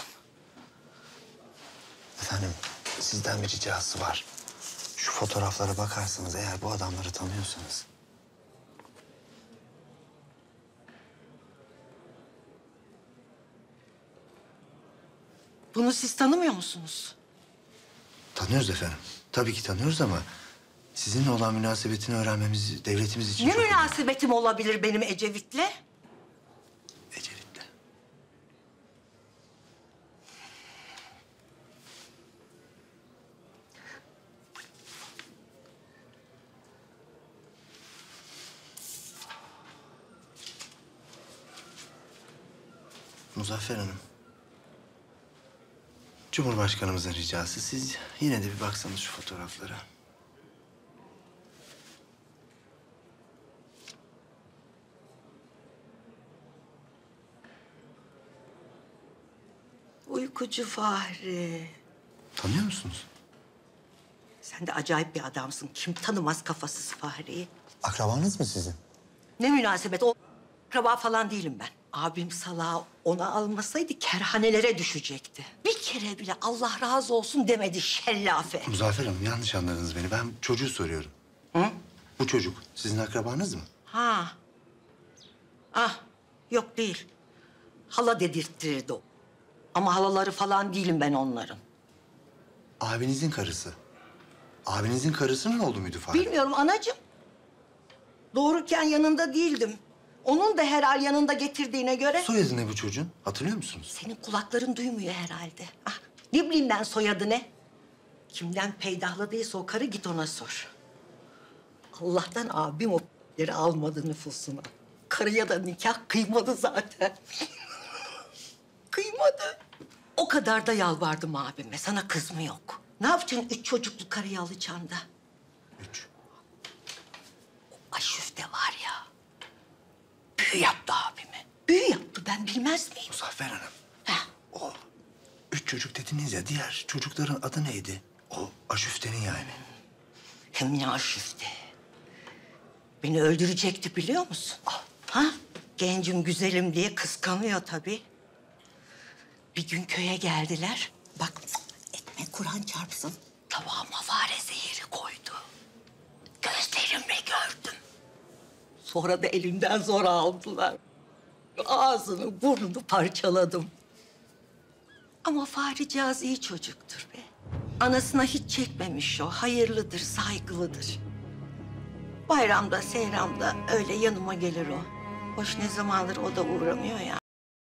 Efendim, sizden bir ricası var. Şu fotoğraflara bakarsanız eğer bu adamları tanıyorsanız... Bunu siz tanımıyor musunuz? Tanıyoruz efendim. Tabii ki tanıyoruz ama... Sizinle olan münasebetini öğrenmemiz devletimiz için Ne çok... münasebetim olabilir benim Ecevit'le? Ecevit'le. Muzaffer Hanım. Cumhurbaşkanımızın ricası. Siz yine de bir baksanız şu fotoğraflara. Uykucu Fahri. Tanıyor musunuz? Sen de acayip bir adamsın. Kim tanımaz kafasız Fahri'yi? Akrabanız mı sizin? Ne münasebet. O akraba falan değilim ben. Abim salağı ona almasaydı kerhanelere düşecekti. Bir kere bile Allah razı olsun demedi şellafe. Muzaffer Hanım yanlış anladınız beni. Ben çocuğu soruyorum. Hı? Bu çocuk sizin akrabanız mı? Ha. Ah, yok değil. Hala dedirttirirdi o. Ama halaları falan değilim ben onların. Abinizin karısı. Abinizin karısının oğlu muydu Fahri? Bilmiyorum anacığım. Doğururken yanında değildim. Onun da herhal yanında getirdiğine göre... Soyadı ne bu çocuğun? Hatırlıyor musunuz? Senin kulakların duymuyor herhalde. Ah, ne bileyim ben soyadı ne? Kimden peydahladıysa o karı git ona sor. Allah'tan abim o ***leri almadı nüfusuna. Karıya da nikah kıymadı zaten. Kıymadı. O kadar da yalvardım abime. Sana kız mı yok? Ne yapacaksın 3 çocuklu karıyı alacaksın da? 3. O aşüfte var ya. Büyü yaptı abime. Büyü yaptı ben bilmez miyim? Muzaffer Hanım. O 3 çocuk dediniz ya, diğer çocukların adı neydi? O aşüftenin yani. Hem ne aşüfte. Beni öldürecekti biliyor musun? Ha? Gencim güzelim diye kıskanıyor tabii. Bir gün köye geldiler. Bak etme Kur'an çarpsın. Tabağıma fare zehiri koydu. Gözlerimle gördüm. Sonra da elimden zor aldılar. Ağzını burnunu parçaladım. Ama Faricaz iyi çocuktur be. Anasına hiç çekmemiş o. Hayırlıdır, saygılıdır. Bayramda, seyramda öyle yanıma gelir o. Hoş ne zamandır o da uğramıyor ya.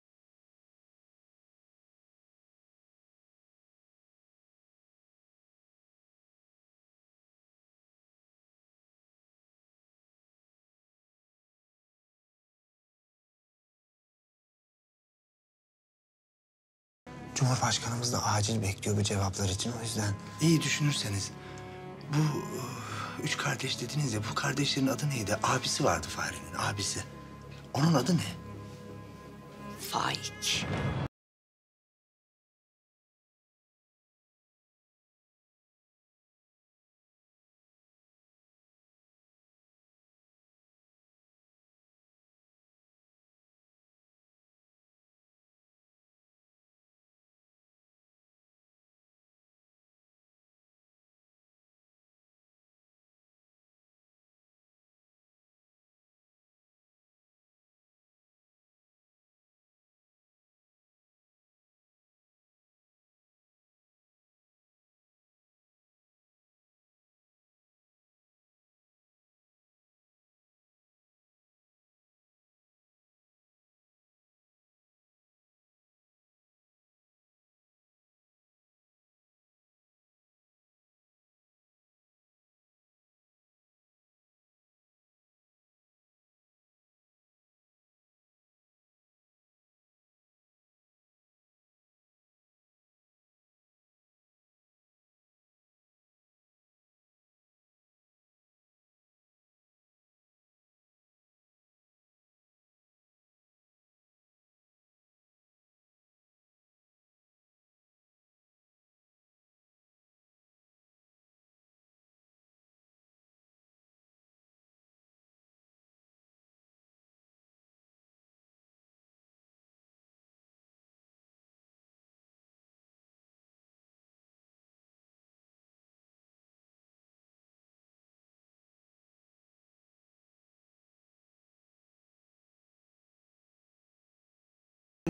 Cumhurbaşkanımız da acil bekliyor bu cevaplar için. O yüzden iyi düşünürseniz bu 3 kardeş dediniz ya, bu kardeşlerin adı neydi? Abisi vardı Fahri'nin, abisi. Onun adı ne? Faik.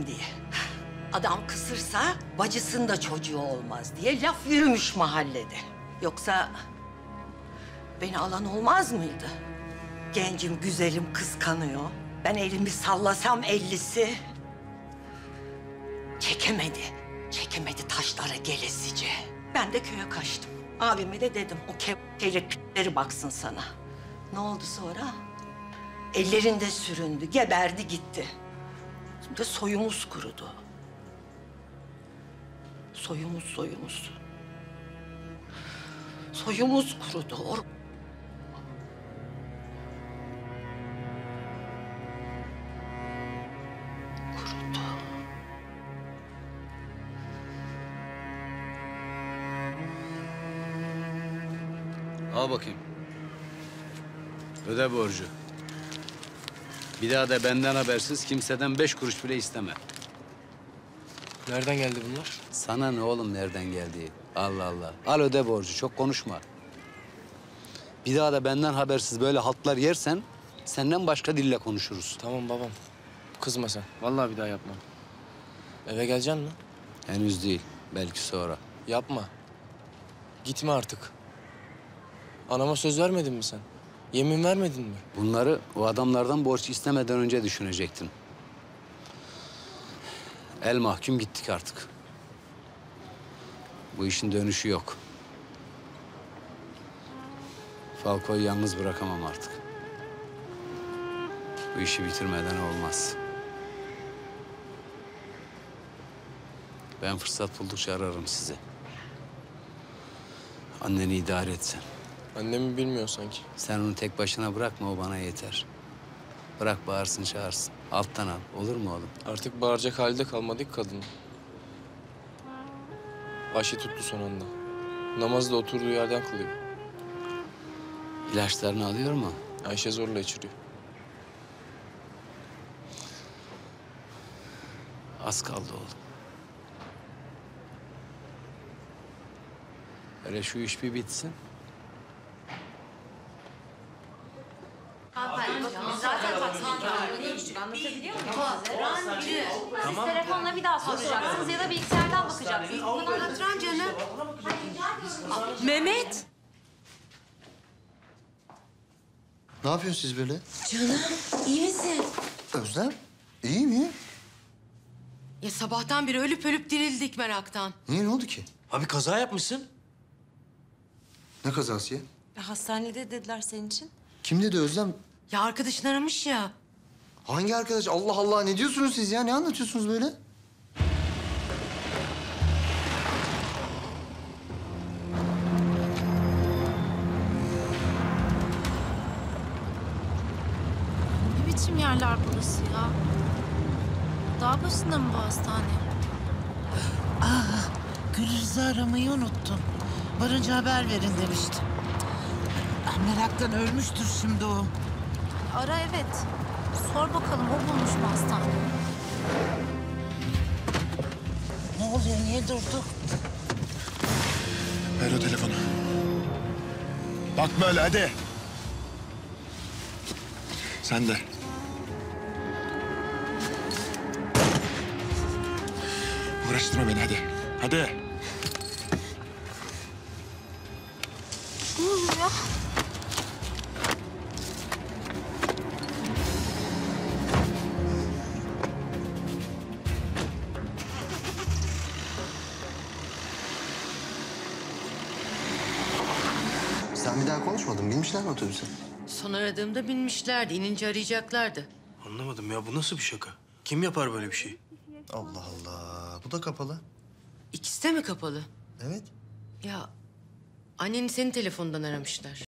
diye. Adam kısırsa bacısının da çocuğu olmaz diye laf yürümüş mahallede. Yoksa beni alan olmaz mıydı? Gencim, güzelim kıskanıyor. Ben elimi sallasam 50'si. Çekemedi taşlara gelesice. Ben de köye kaçtım. Abime de dedim o kelepleri baksın sana. Ne oldu sonra? Ellerinde süründü, geberdi gitti. Şimdi soyumuz kurudu. Soyumuz. Soyumuz kurudu. Al bakayım. Öde borcu. Bir daha da benden habersiz kimseden 5 kuruş bile isteme. Nereden geldi bunlar? Sana ne oğlum nereden geldiği? Allah Allah. Al öde borcu, çok konuşma. Bir daha da benden habersiz böyle haltlar yersen senden başka dille konuşuruz. Tamam babam. Kızma sen. Vallahi bir daha yapmam. Eve geleceksin mi? Henüz değil, belki sonra. Yapma. Gitme artık. Anama söz vermedin mi sen? Yemin vermedin mi? Bunları o adamlardan borç istemeden önce düşünecektin. El mahkum gittik artık. Bu işin dönüşü yok. Falco'yu yalnız bırakamam artık. Bu işi bitirmeden olmaz. Ben fırsat buldukça ararım sizi. Anneni idare et sen. Annemi bilmiyor sanki. Sen onu tek başına bırakma, o bana yeter. Bırak bağırsın çağırsın. Alttan al. Olur mu oğlum? Artık bağıracak halde kalmadık kadın. Ayşe tuttu son anda. Namazı da oturduğu yerden kılıyor. İlaçlarını alıyor mu? Ayşe zorla içiriyor. Az kaldı oğlum. Hele şu iş bir bitsin. Zaten anlatabiliyor muyum? Siz telefonla bir daha soracaksınız ya da bilgisayardan bakacaksınız. Bunu anlatıran canım. Mehmet! Ne yapıyorsunuz siz böyle? Canım, iyi misin? Özlem, iyi mi? Ya sabahtan beri ölüp dirildik meraktan. Niye, ne oldu ki? Abi kaza yapmışsın. Ne kazası ya? Hastanede dediler senin için. Kim dedi Özlem? Ya arkadaşın aramış ya. Hangi arkadaş? Allah Allah, ne diyorsunuz siz ya? Ne anlatıyorsunuz böyle? Ne biçim yerler burası ya? Dağ başında mı bu hastane? Gülizar'ı aramayı unuttum. Varınca haber verin demiştim. Meraktan ölmüştür şimdi o. Ara evet. Sor bakalım o bulmuş mu hastane? Ne oluyor, niye durdu? Ver o telefonu. Bakma öyle, hadi. Sen de. Uğraştırma beni, hadi. Hadi. Ne oluyor? Sen bir daha konuşmadın. Binmişler mi otobüse? Son aradığımda binmişlerdi. İnince arayacaklardı. Anlamadım ya, bu nasıl bir şaka? Kim yapar böyle bir şey? Allah Allah. Bu da kapalı. İkisi de mi kapalı? Evet. Ya anneni senin telefondan aramışlar.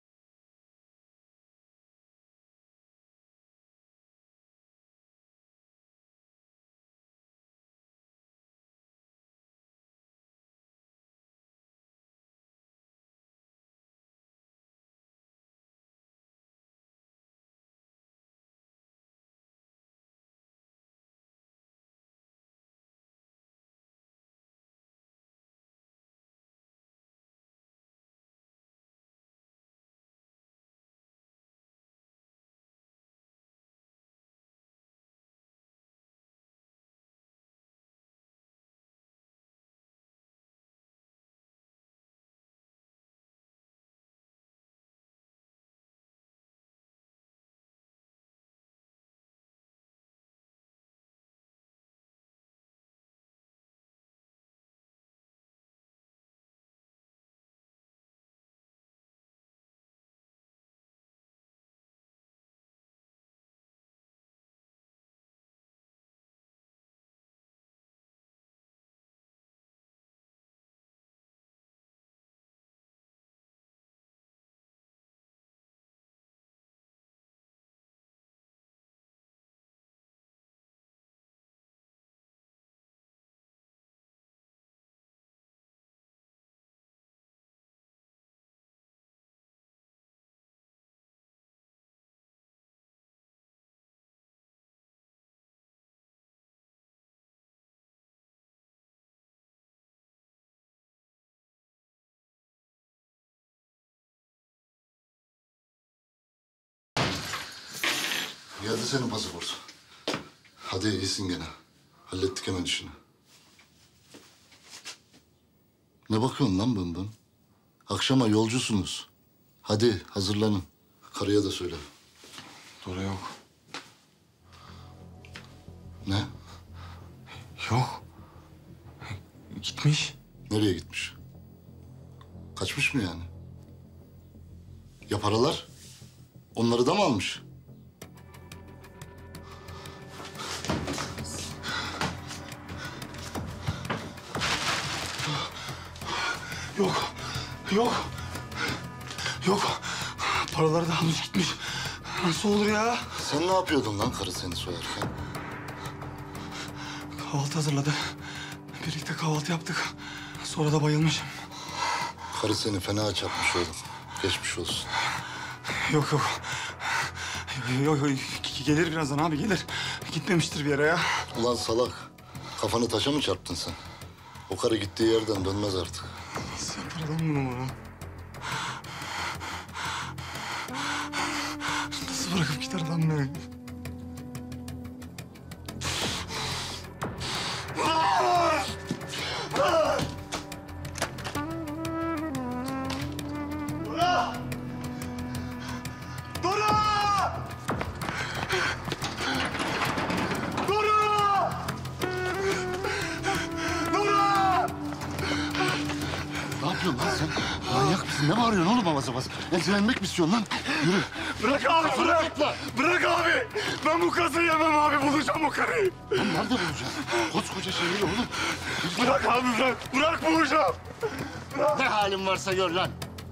Geldi senin pasaport. Hadi iyisin gene. Hallettik hemen işini. Ne bakıyorsun lan bın bın? Akşama yolcusunuz. Hadi hazırlanın. Karıya da söyle. Dora yok. Ne? Yok. Gitmiş. Nereye gitmiş? Kaçmış mı yani? Ya paralar? Onları da mı almış? Yok. Yok. Yok. Paraları da almış gitmiş. Nasıl olur ya? Sen ne yapıyordun lan karı seni soyarken? Kahvaltı hazırladı. Birlikte kahvaltı yaptık. Sonra da bayılmışım. Karı seni fena çarpmış oğlum. Geçmiş olsun. Yok yok. Yok yok. Gelir birazdan abi gelir. Gitmemiştir bir yere ya. Ulan salak. Kafanı taşa mı çarptın sen? O karı gittiği yerden dönmez artık. Nasıl yapar adam bunu bana? Nasıl bırakıp gider adam beni? Ne yapıyorsun lan sen? Manyak mısın? Ne bağırıyorsun oğlum avaz avaz? Enselenmek mi istiyorsun lan? Yürü. Bırak abi Kafanı bırak. topla. Bırak abi. Ben bu kazı yemem abi. Bulacağım o karıyı. Lan nerede bulacaksın? Koskoca şehir oğlum. Bırak abi bırak. Bırak bulacağım. Ne halin varsa gör lan.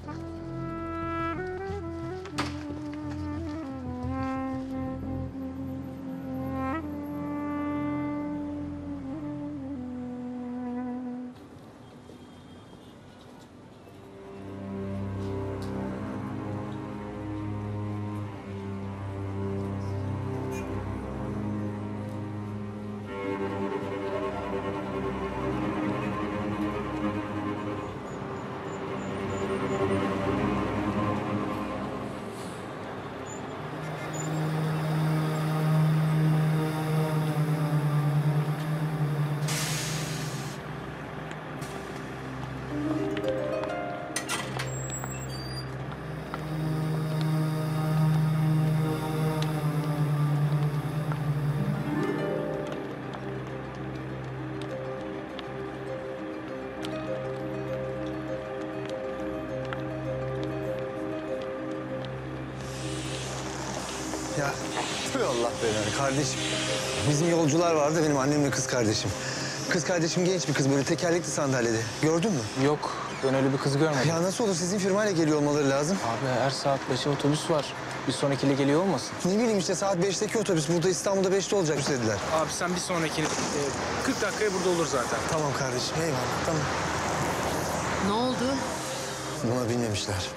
Ya tüh Allah belanı kardeşim. Bizim yolcular vardı benim annemle kız kardeşim. Kız kardeşim genç bir kız böyle tekerlekli sandalyede. Gördün mü? Yok, ben öyle bir kız görmedim. Ya nasıl olur sizin firmayla geliyor olmaları lazım. Abi her saat 5'e otobüs var. Bir sonrakiyle geliyor olmasın? Ne bileyim işte saat 5'teki otobüs burada İstanbul'da 5'te olacak dediler. Abi sen bir sonrakini 40 dakikaya burada olur zaten. Tamam kardeşim eyvallah tamam. Ne oldu? Buna bilmemişler.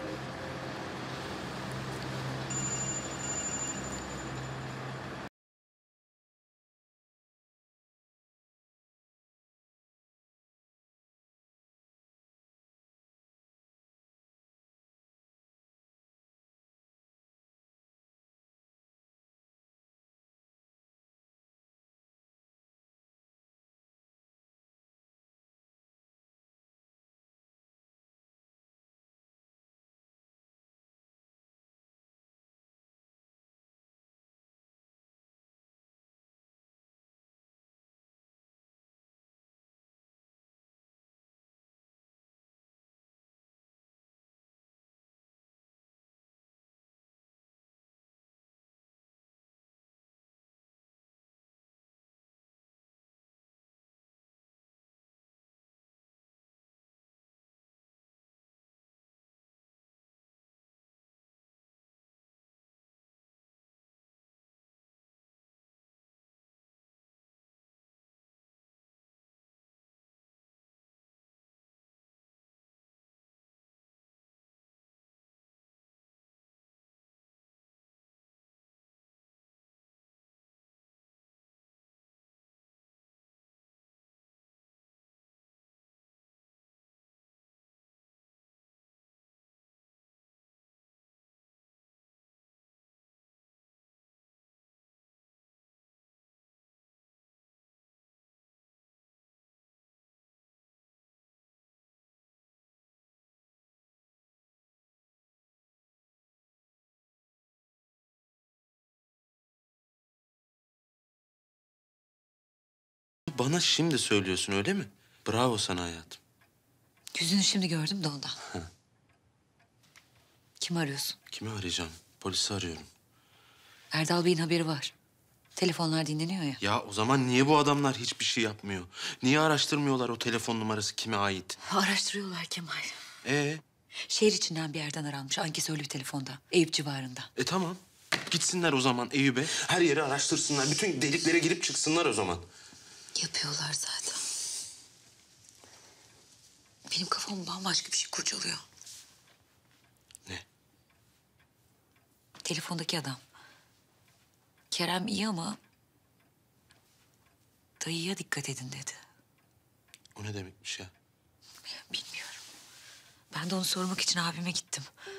bana şimdi söylüyorsun öyle mi? Bravo sana hayatım. Yüzünü şimdi gördüm de ondan. Kimi arıyorsun? Kimi arayacağım? Polisi arıyorum. Erdal Bey'in haberi var. Telefonlar dinleniyor ya. Ya o zaman niye bu adamlar hiçbir şey yapmıyor? Niye araştırmıyorlar o telefon numarası kime ait? Araştırıyorlar Kemal. Şehir içinden bir yerden aranmış. Ankesörlü bir telefonda. Eyüp civarında. Tamam. Gitsinler o zaman Eyüp'e. Her yeri araştırsınlar. Bütün deliklere girip çıksınlar o zaman. Yapıyorlar zaten. Benim kafam bambaşka bir şey kurcalıyor. Ne? Telefondaki adam. Kerem iyi ama dayıya dikkat edin dedi. O ne demekmiş ya? Bilmiyorum. Ben de onu sormak için abime gittim.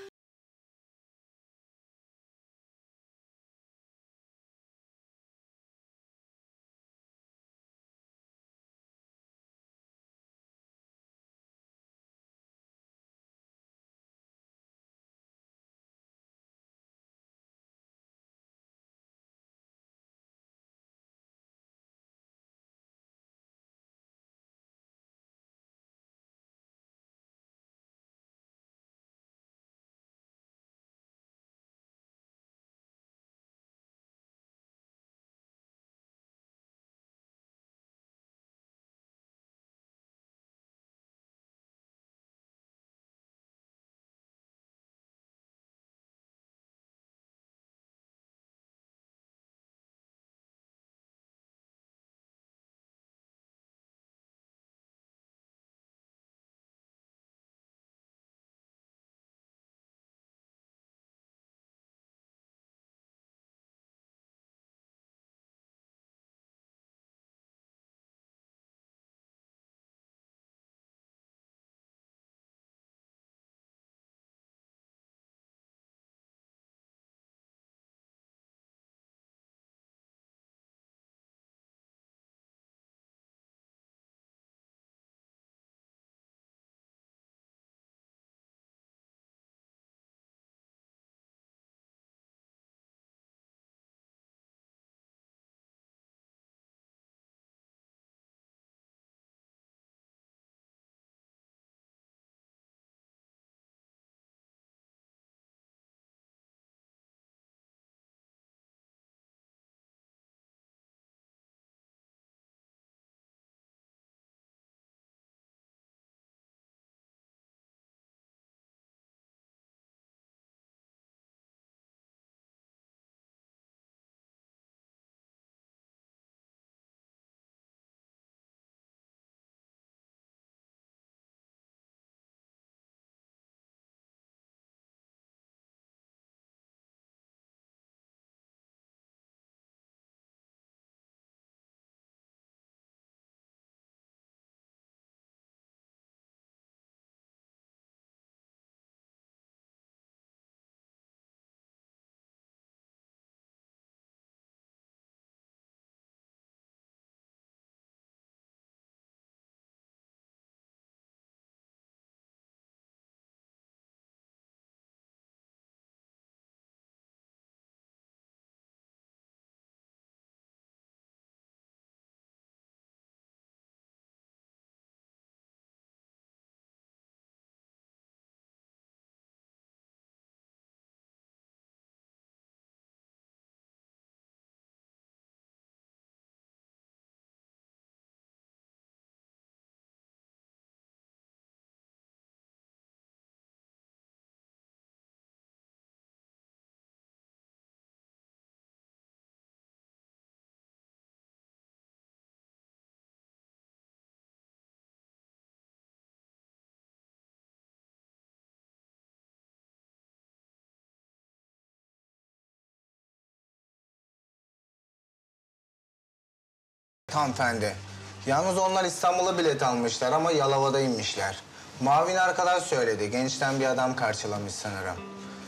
Hanımefendi. Yalnız onlar İstanbul'a bilet almışlar ama Yalova'da inmişler. Mavin arkadaş söyledi. Gençten bir adam karşılamış sanırım.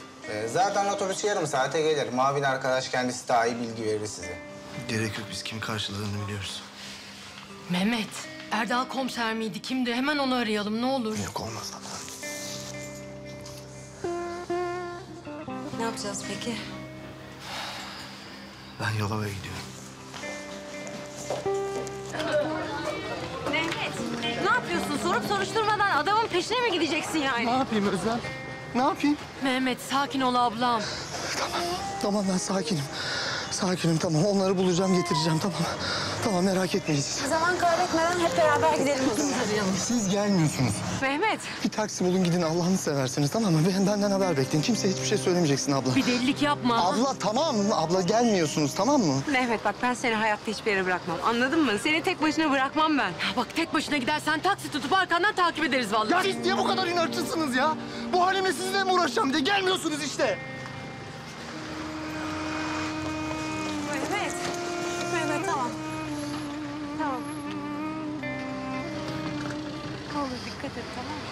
Zaten otobüs yarım saate gelir. Mavin arkadaş kendisi daha iyi bilgi verir size. Gerek yok. Biz kimi karşıladığını biliyoruz. Mehmet, Erdal komiser miydi? Kimdi? Hemen onu arayalım ne olur. Yok olmaz. Ne yapacağız peki? Ben Yalova'ya gidiyorum. yapıyorsun? Sorup soruşturmadan adamın peşine mi gideceksin yani? Ne yapayım Özlem? Ne yapayım? Mehmet sakin ol ablam. Tamam ben sakinim. Sakinim tamam. Onları bulacağım, getireceğim tamam. Tamam merak etmeyin siz. Zaman kaybetmeden hep beraber gidelim o zaman. Siz gelmiyorsunuz. Mehmet. Bir taksi bulun gidin Allah'ını seversiniz tamam mı? Benden haber bekleyin. Kimseye hiçbir şey söylemeyeceksin abla. Bir delilik yapma. Abla tamam abla gelmiyorsunuz tamam mı? Mehmet bak ben seni hayatta hiçbir yere bırakmam. Anladın mı? Seni tek başına bırakmam ben. Bak tek başına gidersen taksi tutup arkandan takip ederiz vallahi. Ya siz niye bu kadar inatçısınız ya? Bu halimle sizinle mi uğraşacağım diye gelmiyorsunuz işte. Mehmet. Mehmet tamam. Tamam. Ne olur dikkat et tamam mı?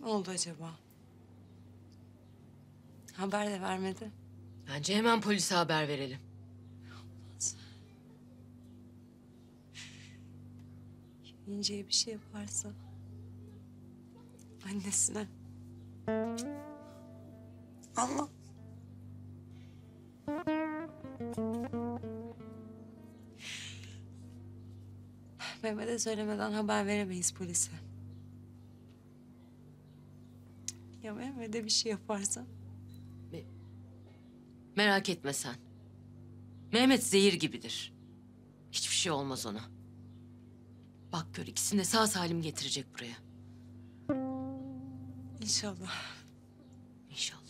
mi oldu acaba? Haber de vermedi. Bence hemen polise haber verelim. İnce'ye bir şey yaparsa... Annesine... Allah. Mehmet'e söylemeden haber veremeyiz polise. Ya Mehmet'e bir şey yaparsa? Merak etme sen. Mehmet zehir gibidir. Hiçbir şey olmaz ona. Bak gör ikisini de sağ salim getirecek buraya. İnşallah. İnşallah.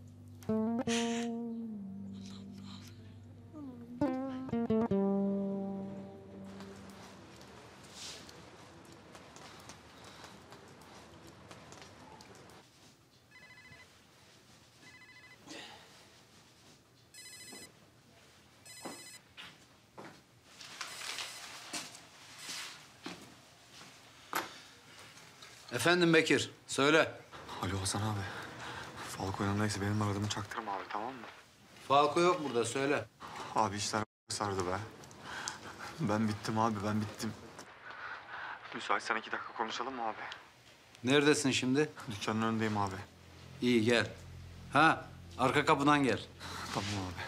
Efendim Bekir, söyle. Alo Hasan abi. Falco yanındaysa benim aradığımı çaktırma abi, tamam mı? Falco yok burada, söyle. Abi işler sardı be. Ben bittim abi, ben bittim. Müsaitsen 2 dakika konuşalım mı abi? Neredesin şimdi? Dükkanın önündeyim abi. İyi, gel. Ha, arka kapıdan gel. Tamam abi.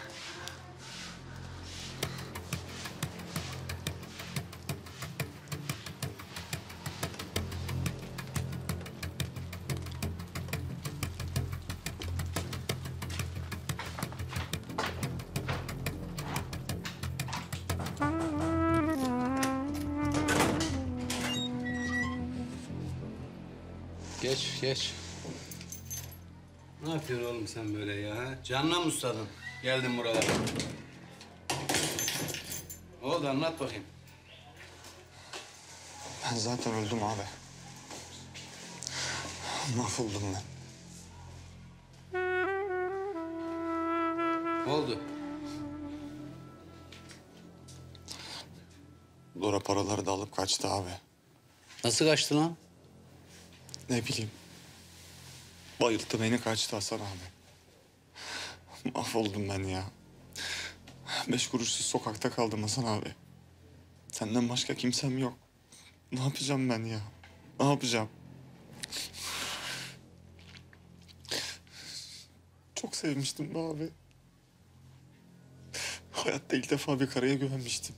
Geç, geç. Ne yapıyorsun oğlum sen böyle ya? Canına mı susadın? Geldin buralara. Ne oldu anlat bakayım. Ben zaten öldüm abi. Mahvoldum ben. Ne oldu? Dora paraları da alıp kaçtı abi. Nasıl kaçtı lan? Ne bileyim. Bayılttı beni, kaçtı Hasan abi. Mahvoldum ben ya. 5 kuruşsuz sokakta kaldım Hasan abi. Senden başka kimsem yok. Ne yapacağım ben ya? Ne yapacağım? Çok sevmiştim be abi. Hayatta ilk defa bir karıya güvenmiştim.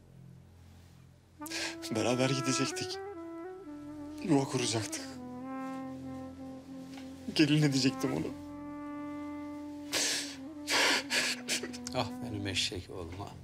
Beraber gidecektik. Yuva kuracaktık. Gelin edecektim onu. Ah benim eşek oğlum ha.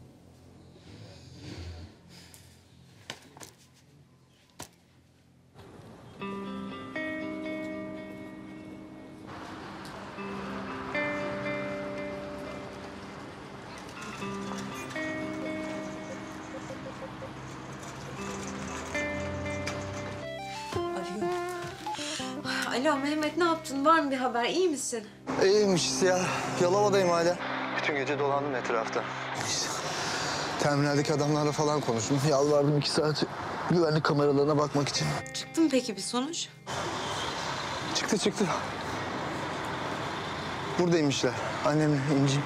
Alo Mehmet, ne yaptın? Var mı bir haber? İyi misin? İyiymiş ya. Yalova'dayım hala. Bütün gece dolandım etrafta. Terminaldeki adamlarla falan konuştum. Yalvardım 2 saat güvenlik kameralarına bakmak için. Çıktı mı peki bir sonuç? Çıktı. Buradaymışlar. Annem, İnci.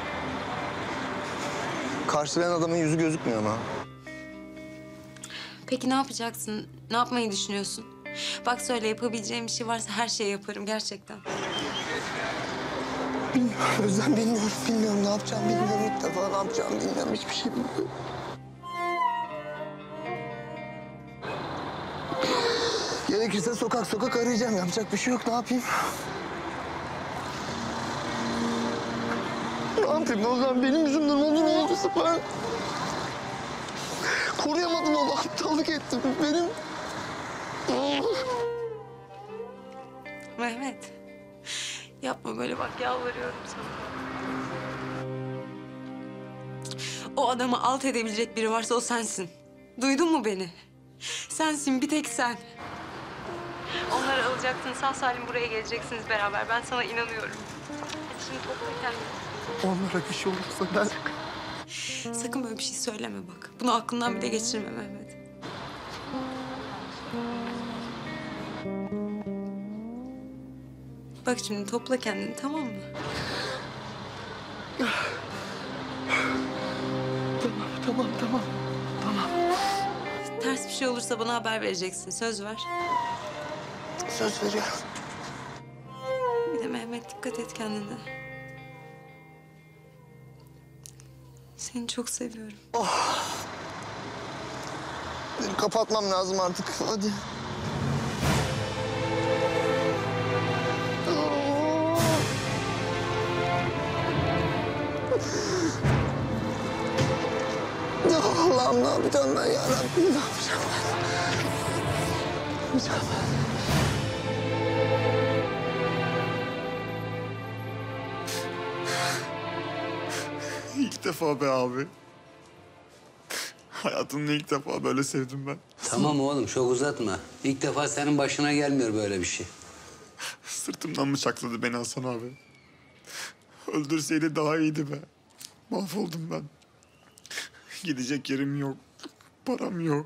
Karşılayan adamın yüzü gözükmüyor ama. Peki ne yapacaksın? Ne yapmayı düşünüyorsun? Bak söyle, yapabileceğim bir şey varsa her şeyi yaparım gerçekten. Bilmiyorum Özlem, bilmiyorum ne yapacağım bilmiyorum. İlk defa ne yapacağım bilmiyorum, hiçbir şey bilmiyorum. Gerekirse sokak arayacağım, yapacak bir şey yok, ne yapayım? Ne yapayım Özlem, benim yüzümden olur olursa ben... Koruyamadım onu, aptallık ettim. Benim... Mehmet, yapma böyle bak, yalvarıyorum sana. O adamı alt edebilecek biri varsa o sensin. Duydun mu beni? Sensin, bir tek sen. Onları alacaksın, sağ salim buraya geleceksiniz beraber. Ben sana inanıyorum. Hadi şimdi topla kendini. Onlara bir şey olursa ben... Sakın böyle bir şey söyleme bak. Bunu aklından bile geçirme Mehmet. Bak şimdi topla kendini, tamam mı? Tamam. Ters bir şey olursa bana haber vereceksin. Söz ver. Söz veriyorum. Bir de Mehmet, dikkat et kendine. Seni çok seviyorum. Benim kapatmam lazım artık. Hadi. Allah'ım ne yapacağım ben ya Rabbim, ne yapacağım ben? Ne yapacağım ben? İlk defa be abi. Hayatımda ilk defa böyle sevdim ben. Tamam oğlum çok uzatma. İlk defa senin başına gelmiyor böyle bir şey. Sırtımdan bıçakladı beni Hasan abi. Öldürseydi daha iyiydi be. Mahvoldum ben. Gidecek yerim yok. Param yok.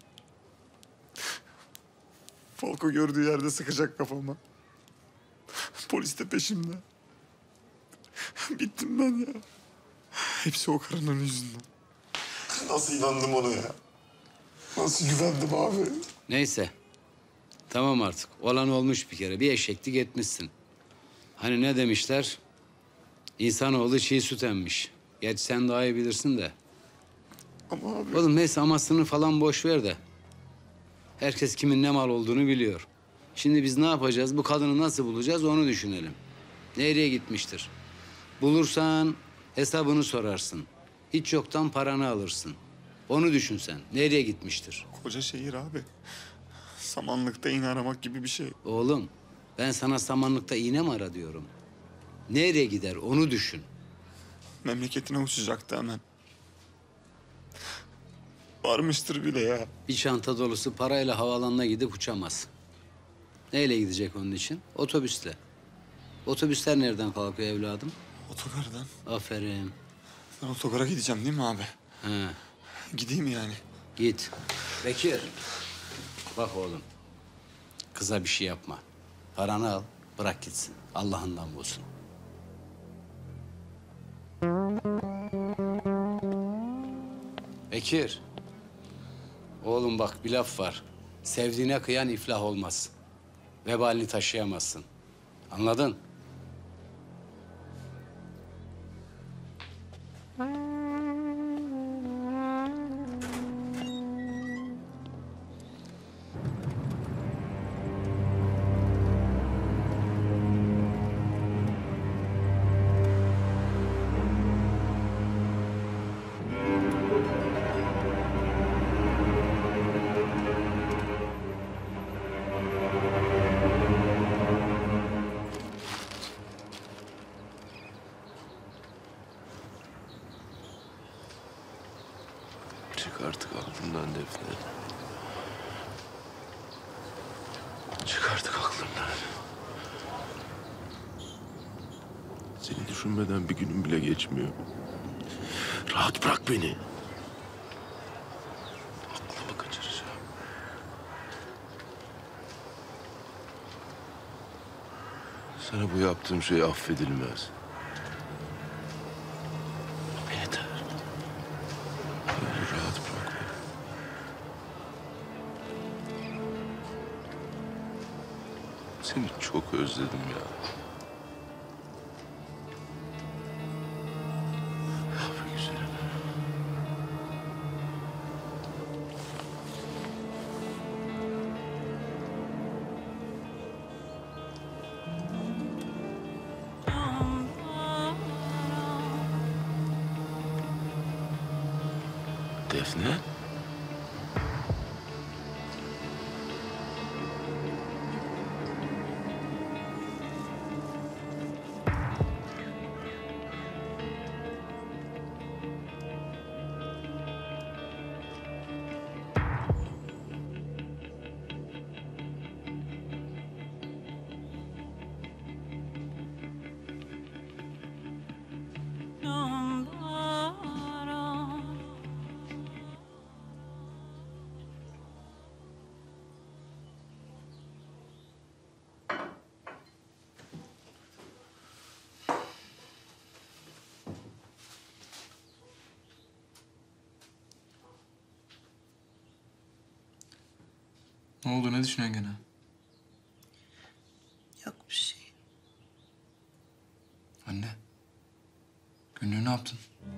Falco gördüğü yerde sıkacak kafama. Polis de peşimde. Bittim ben ya. Hepsi o karının yüzünden. Nasıl inandım ona ya? Nasıl güvendim abi? Neyse. Tamam artık. Olan olmuş bir kere. Bir eşeklik etmişsin. Hani ne demişler? İnsanoğlu çiğ süt emmiş. Gerçi sen daha iyi bilirsin de. Ama abi... Oğlum neyse amasını falan boş ver de. Herkes kimin ne mal olduğunu biliyor. Şimdi biz ne yapacağız? Bu kadını nasıl bulacağız onu düşünelim. Nereye gitmiştir? Bulursan hesabını sorarsın. Hiç yoktan paranı alırsın. Onu düşün sen. Nereye gitmiştir? Koca şehir abi. Samanlıkta iğne aramak gibi bir şey. Oğlum ben sana samanlıkta iğne mi ara diyorum. Nereye gider onu düşün. Memleketine uçacaktı hemen. Varmıştır bile ya. Bir çanta dolusu parayla havaalanına gidip uçamaz. Neyle gidecek onun için? Otobüsle. Otobüsler nereden kalkıyor evladım? Otogardan. Aferin. Ben otogara gideceğim değil mi abi? He. Gideyim yani. Git. Bekir. Bak oğlum. Kıza bir şey yapma. Paranı al, bırak gitsin. Allah'ından bulsun. Bekir. Oğlum bak bir laf var. Sevdiğine kıyan iflah olmaz. Vebalini taşıyamazsın. Anladın? Çık artık aklımdan Defne. Çık artık aklımdan. Seni düşünmeden bir günüm bile geçmiyor. Rahat bırak beni. Aklımı kaçıracağım. Sana bu yaptığım şey affedilmez. Yeter. Beni rahat bırak beni. Seni çok özledim ya. Ah be güzelim. Defne? Ne oldu? Ne düşünüyorsun gene? Yok bir şey. Anne. Günlüğü ne yaptın?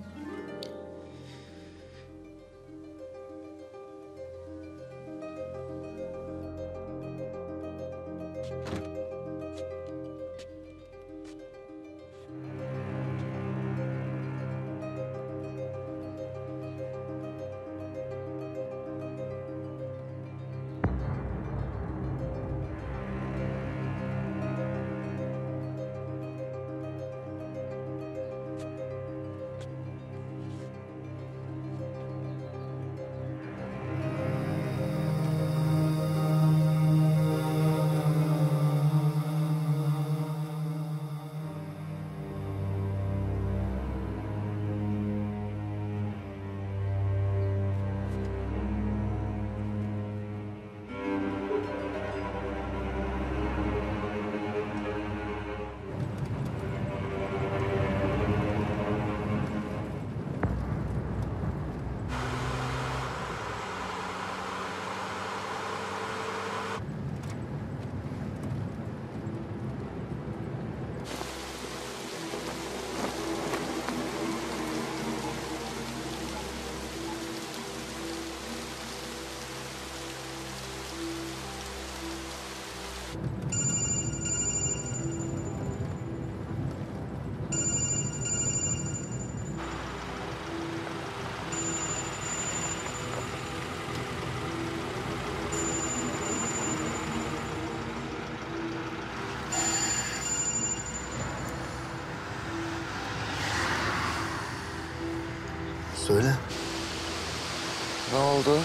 Söyle. Ne oldu?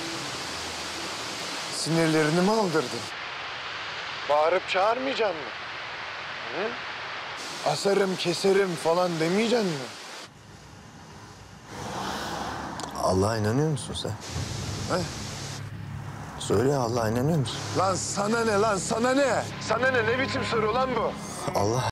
Sinirlerini mi aldırdın? Bağırıp çağırmayacaksın mı? Hı? Asarım, keserim falan demeyeceksin mi? Allah'a inanıyor musun sen? He? Söyle, Allah'a inanıyor musun? Lan sana ne lan, sana ne? Sana ne, ne biçim soru lan bu? Allah.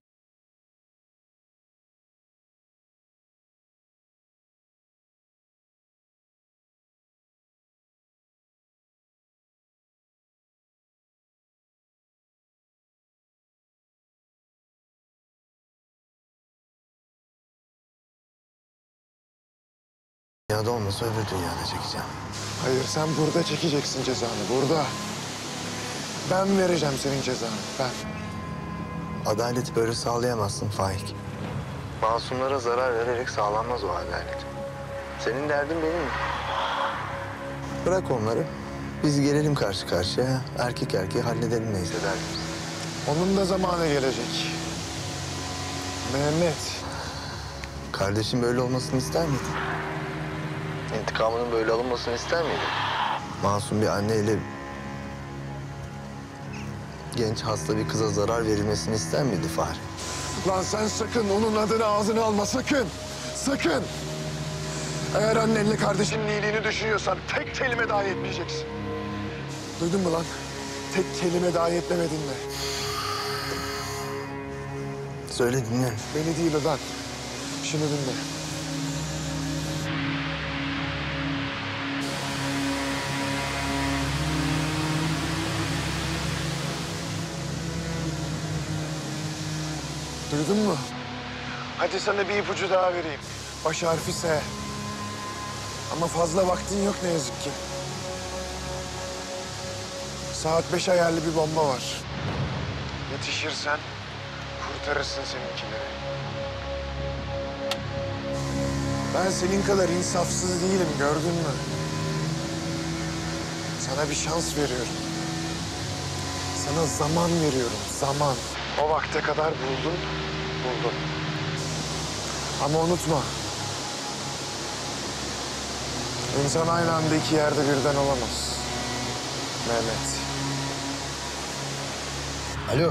Dünyada olmasa öbür dünyada çekeceğim. Hayır, sen burada çekeceksin cezanı, burada. Ben vereceğim senin cezanı, ben. Adaleti böyle sağlayamazsın Faik. Masumlara zarar vererek sağlanmaz o adalet. Senin derdin benim mi? Bırak onları. Biz gelelim karşı karşıya. Erkek erkeğe halledelim neyse derdimizi. Onun da zamanı gelecek. Mehmet. Kardeşim böyle olmasını ister miydin? İntikamının böyle alınmasını ister miydin? Masum bir anneyle genç hasta bir kıza zarar verilmesini ister miydi Fahri? Lan sen sakın onun adını ağzına alma, sakın. Sakın. Eğer annenle kardeşinin iyiliğini düşünüyorsan tek kelime dahi etmeyeceksin. Duydun mu lan? Tek kelime dahi etmemedin mi? Söyle dinliyorum. Beni değil ulan. Şunu dinle. Duydun mu? Hadi sana bir ipucu daha vereyim. Baş harfi S. Ama fazla vaktin yok ne yazık ki. Saat 5 ayarlı bir bomba var. Yetişirsen kurtarırsın seninkileri. Ben senin kadar insafsız değilim, gördün mü? Sana bir şans veriyorum. Sana zaman veriyorum, zaman. O vakte kadar buldun. Ama unutma. İnsan aynı anda iki yerde birden olamaz. Mehmet. Alo.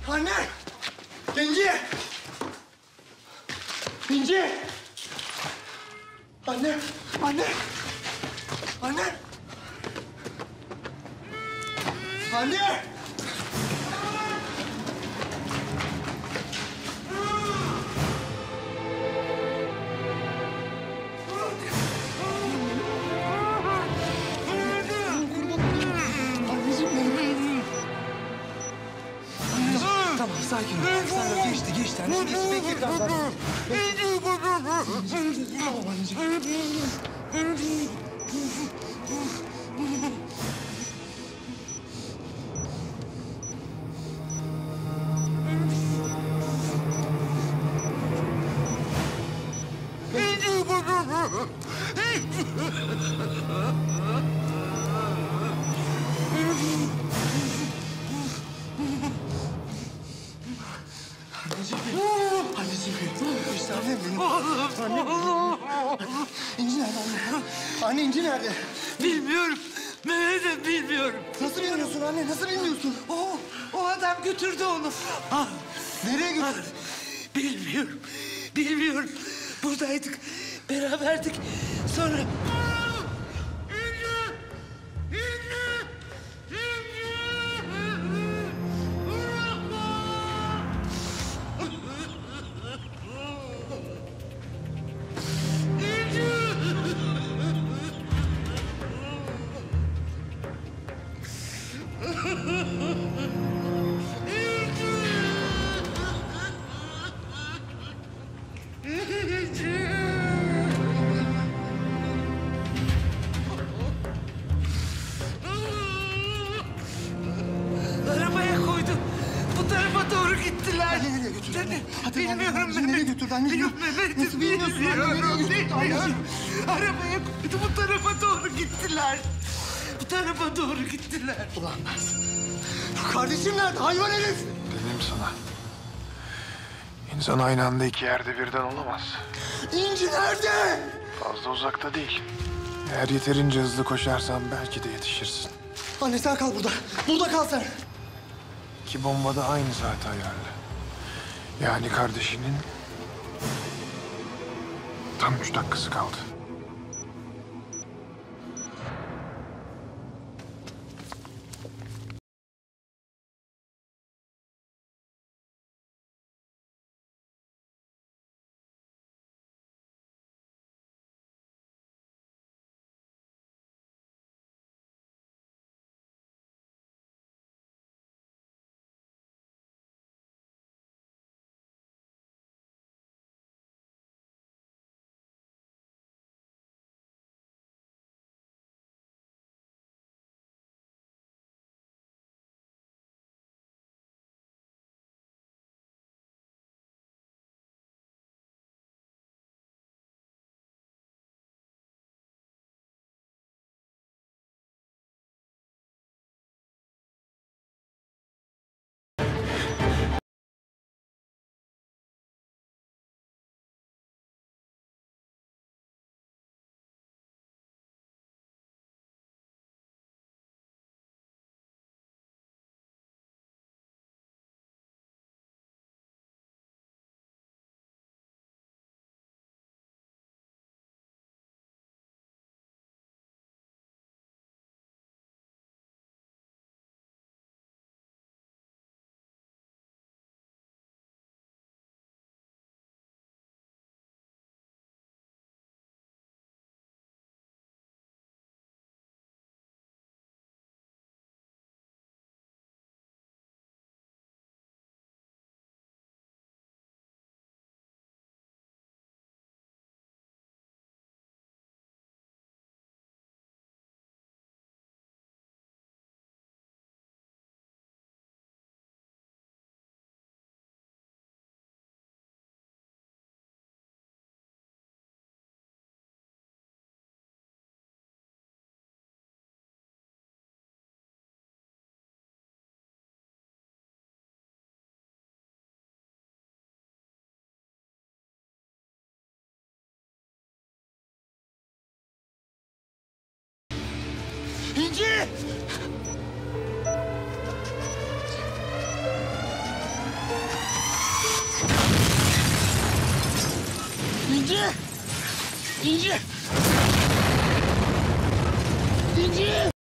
Anne! İnci! İnci! Anne! Anne! Anne! Anne! Anneciğim benim. Tamam sakin ol. Sana geçti geçti. Anneciğim geçti. Bekle biraz daha. Tamam anneciğim. Anneciğim. İşte annem benim. Annem. İnci nerede anne? Anne İnci nerede? Bilmiyorum. Mehmet'im bilmiyorum. Nasıl bilmiyorsun anne? Nasıl bilmiyorsun? O adam götürdü onu. Ah, nereye götürdü? Bilmiyorum. Bilmiyorum. Buradaydık. Beraberdik. Sonra... Arabaya koydu. Bu tarafa doğru gittiler. Nereye götürdü anne? Bilmiyorum Anneciğim nereye götürdü anneciğim? Mehmet'im Nasıl bilmiyorsun anne? Nereye götürdü anneciğim? Arabaya koydu. Bu tarafa doğru gittiler. Bu tarafa doğru gittiler. Ulan ben... Kardeşim nerede? Hayvan herif! Dedim sana. İnsan aynı anda iki yerde birden olamaz. İnci nerede? Fazla uzakta değil. Eğer yeterince hızlı koşarsan belki de yetişirsin. Anne sen kal burada. Burada kal sen. İki bomba da aynı saate ayarlı. Yani kardeşinin tam 3 dakikası kaldı. İnci! İnci!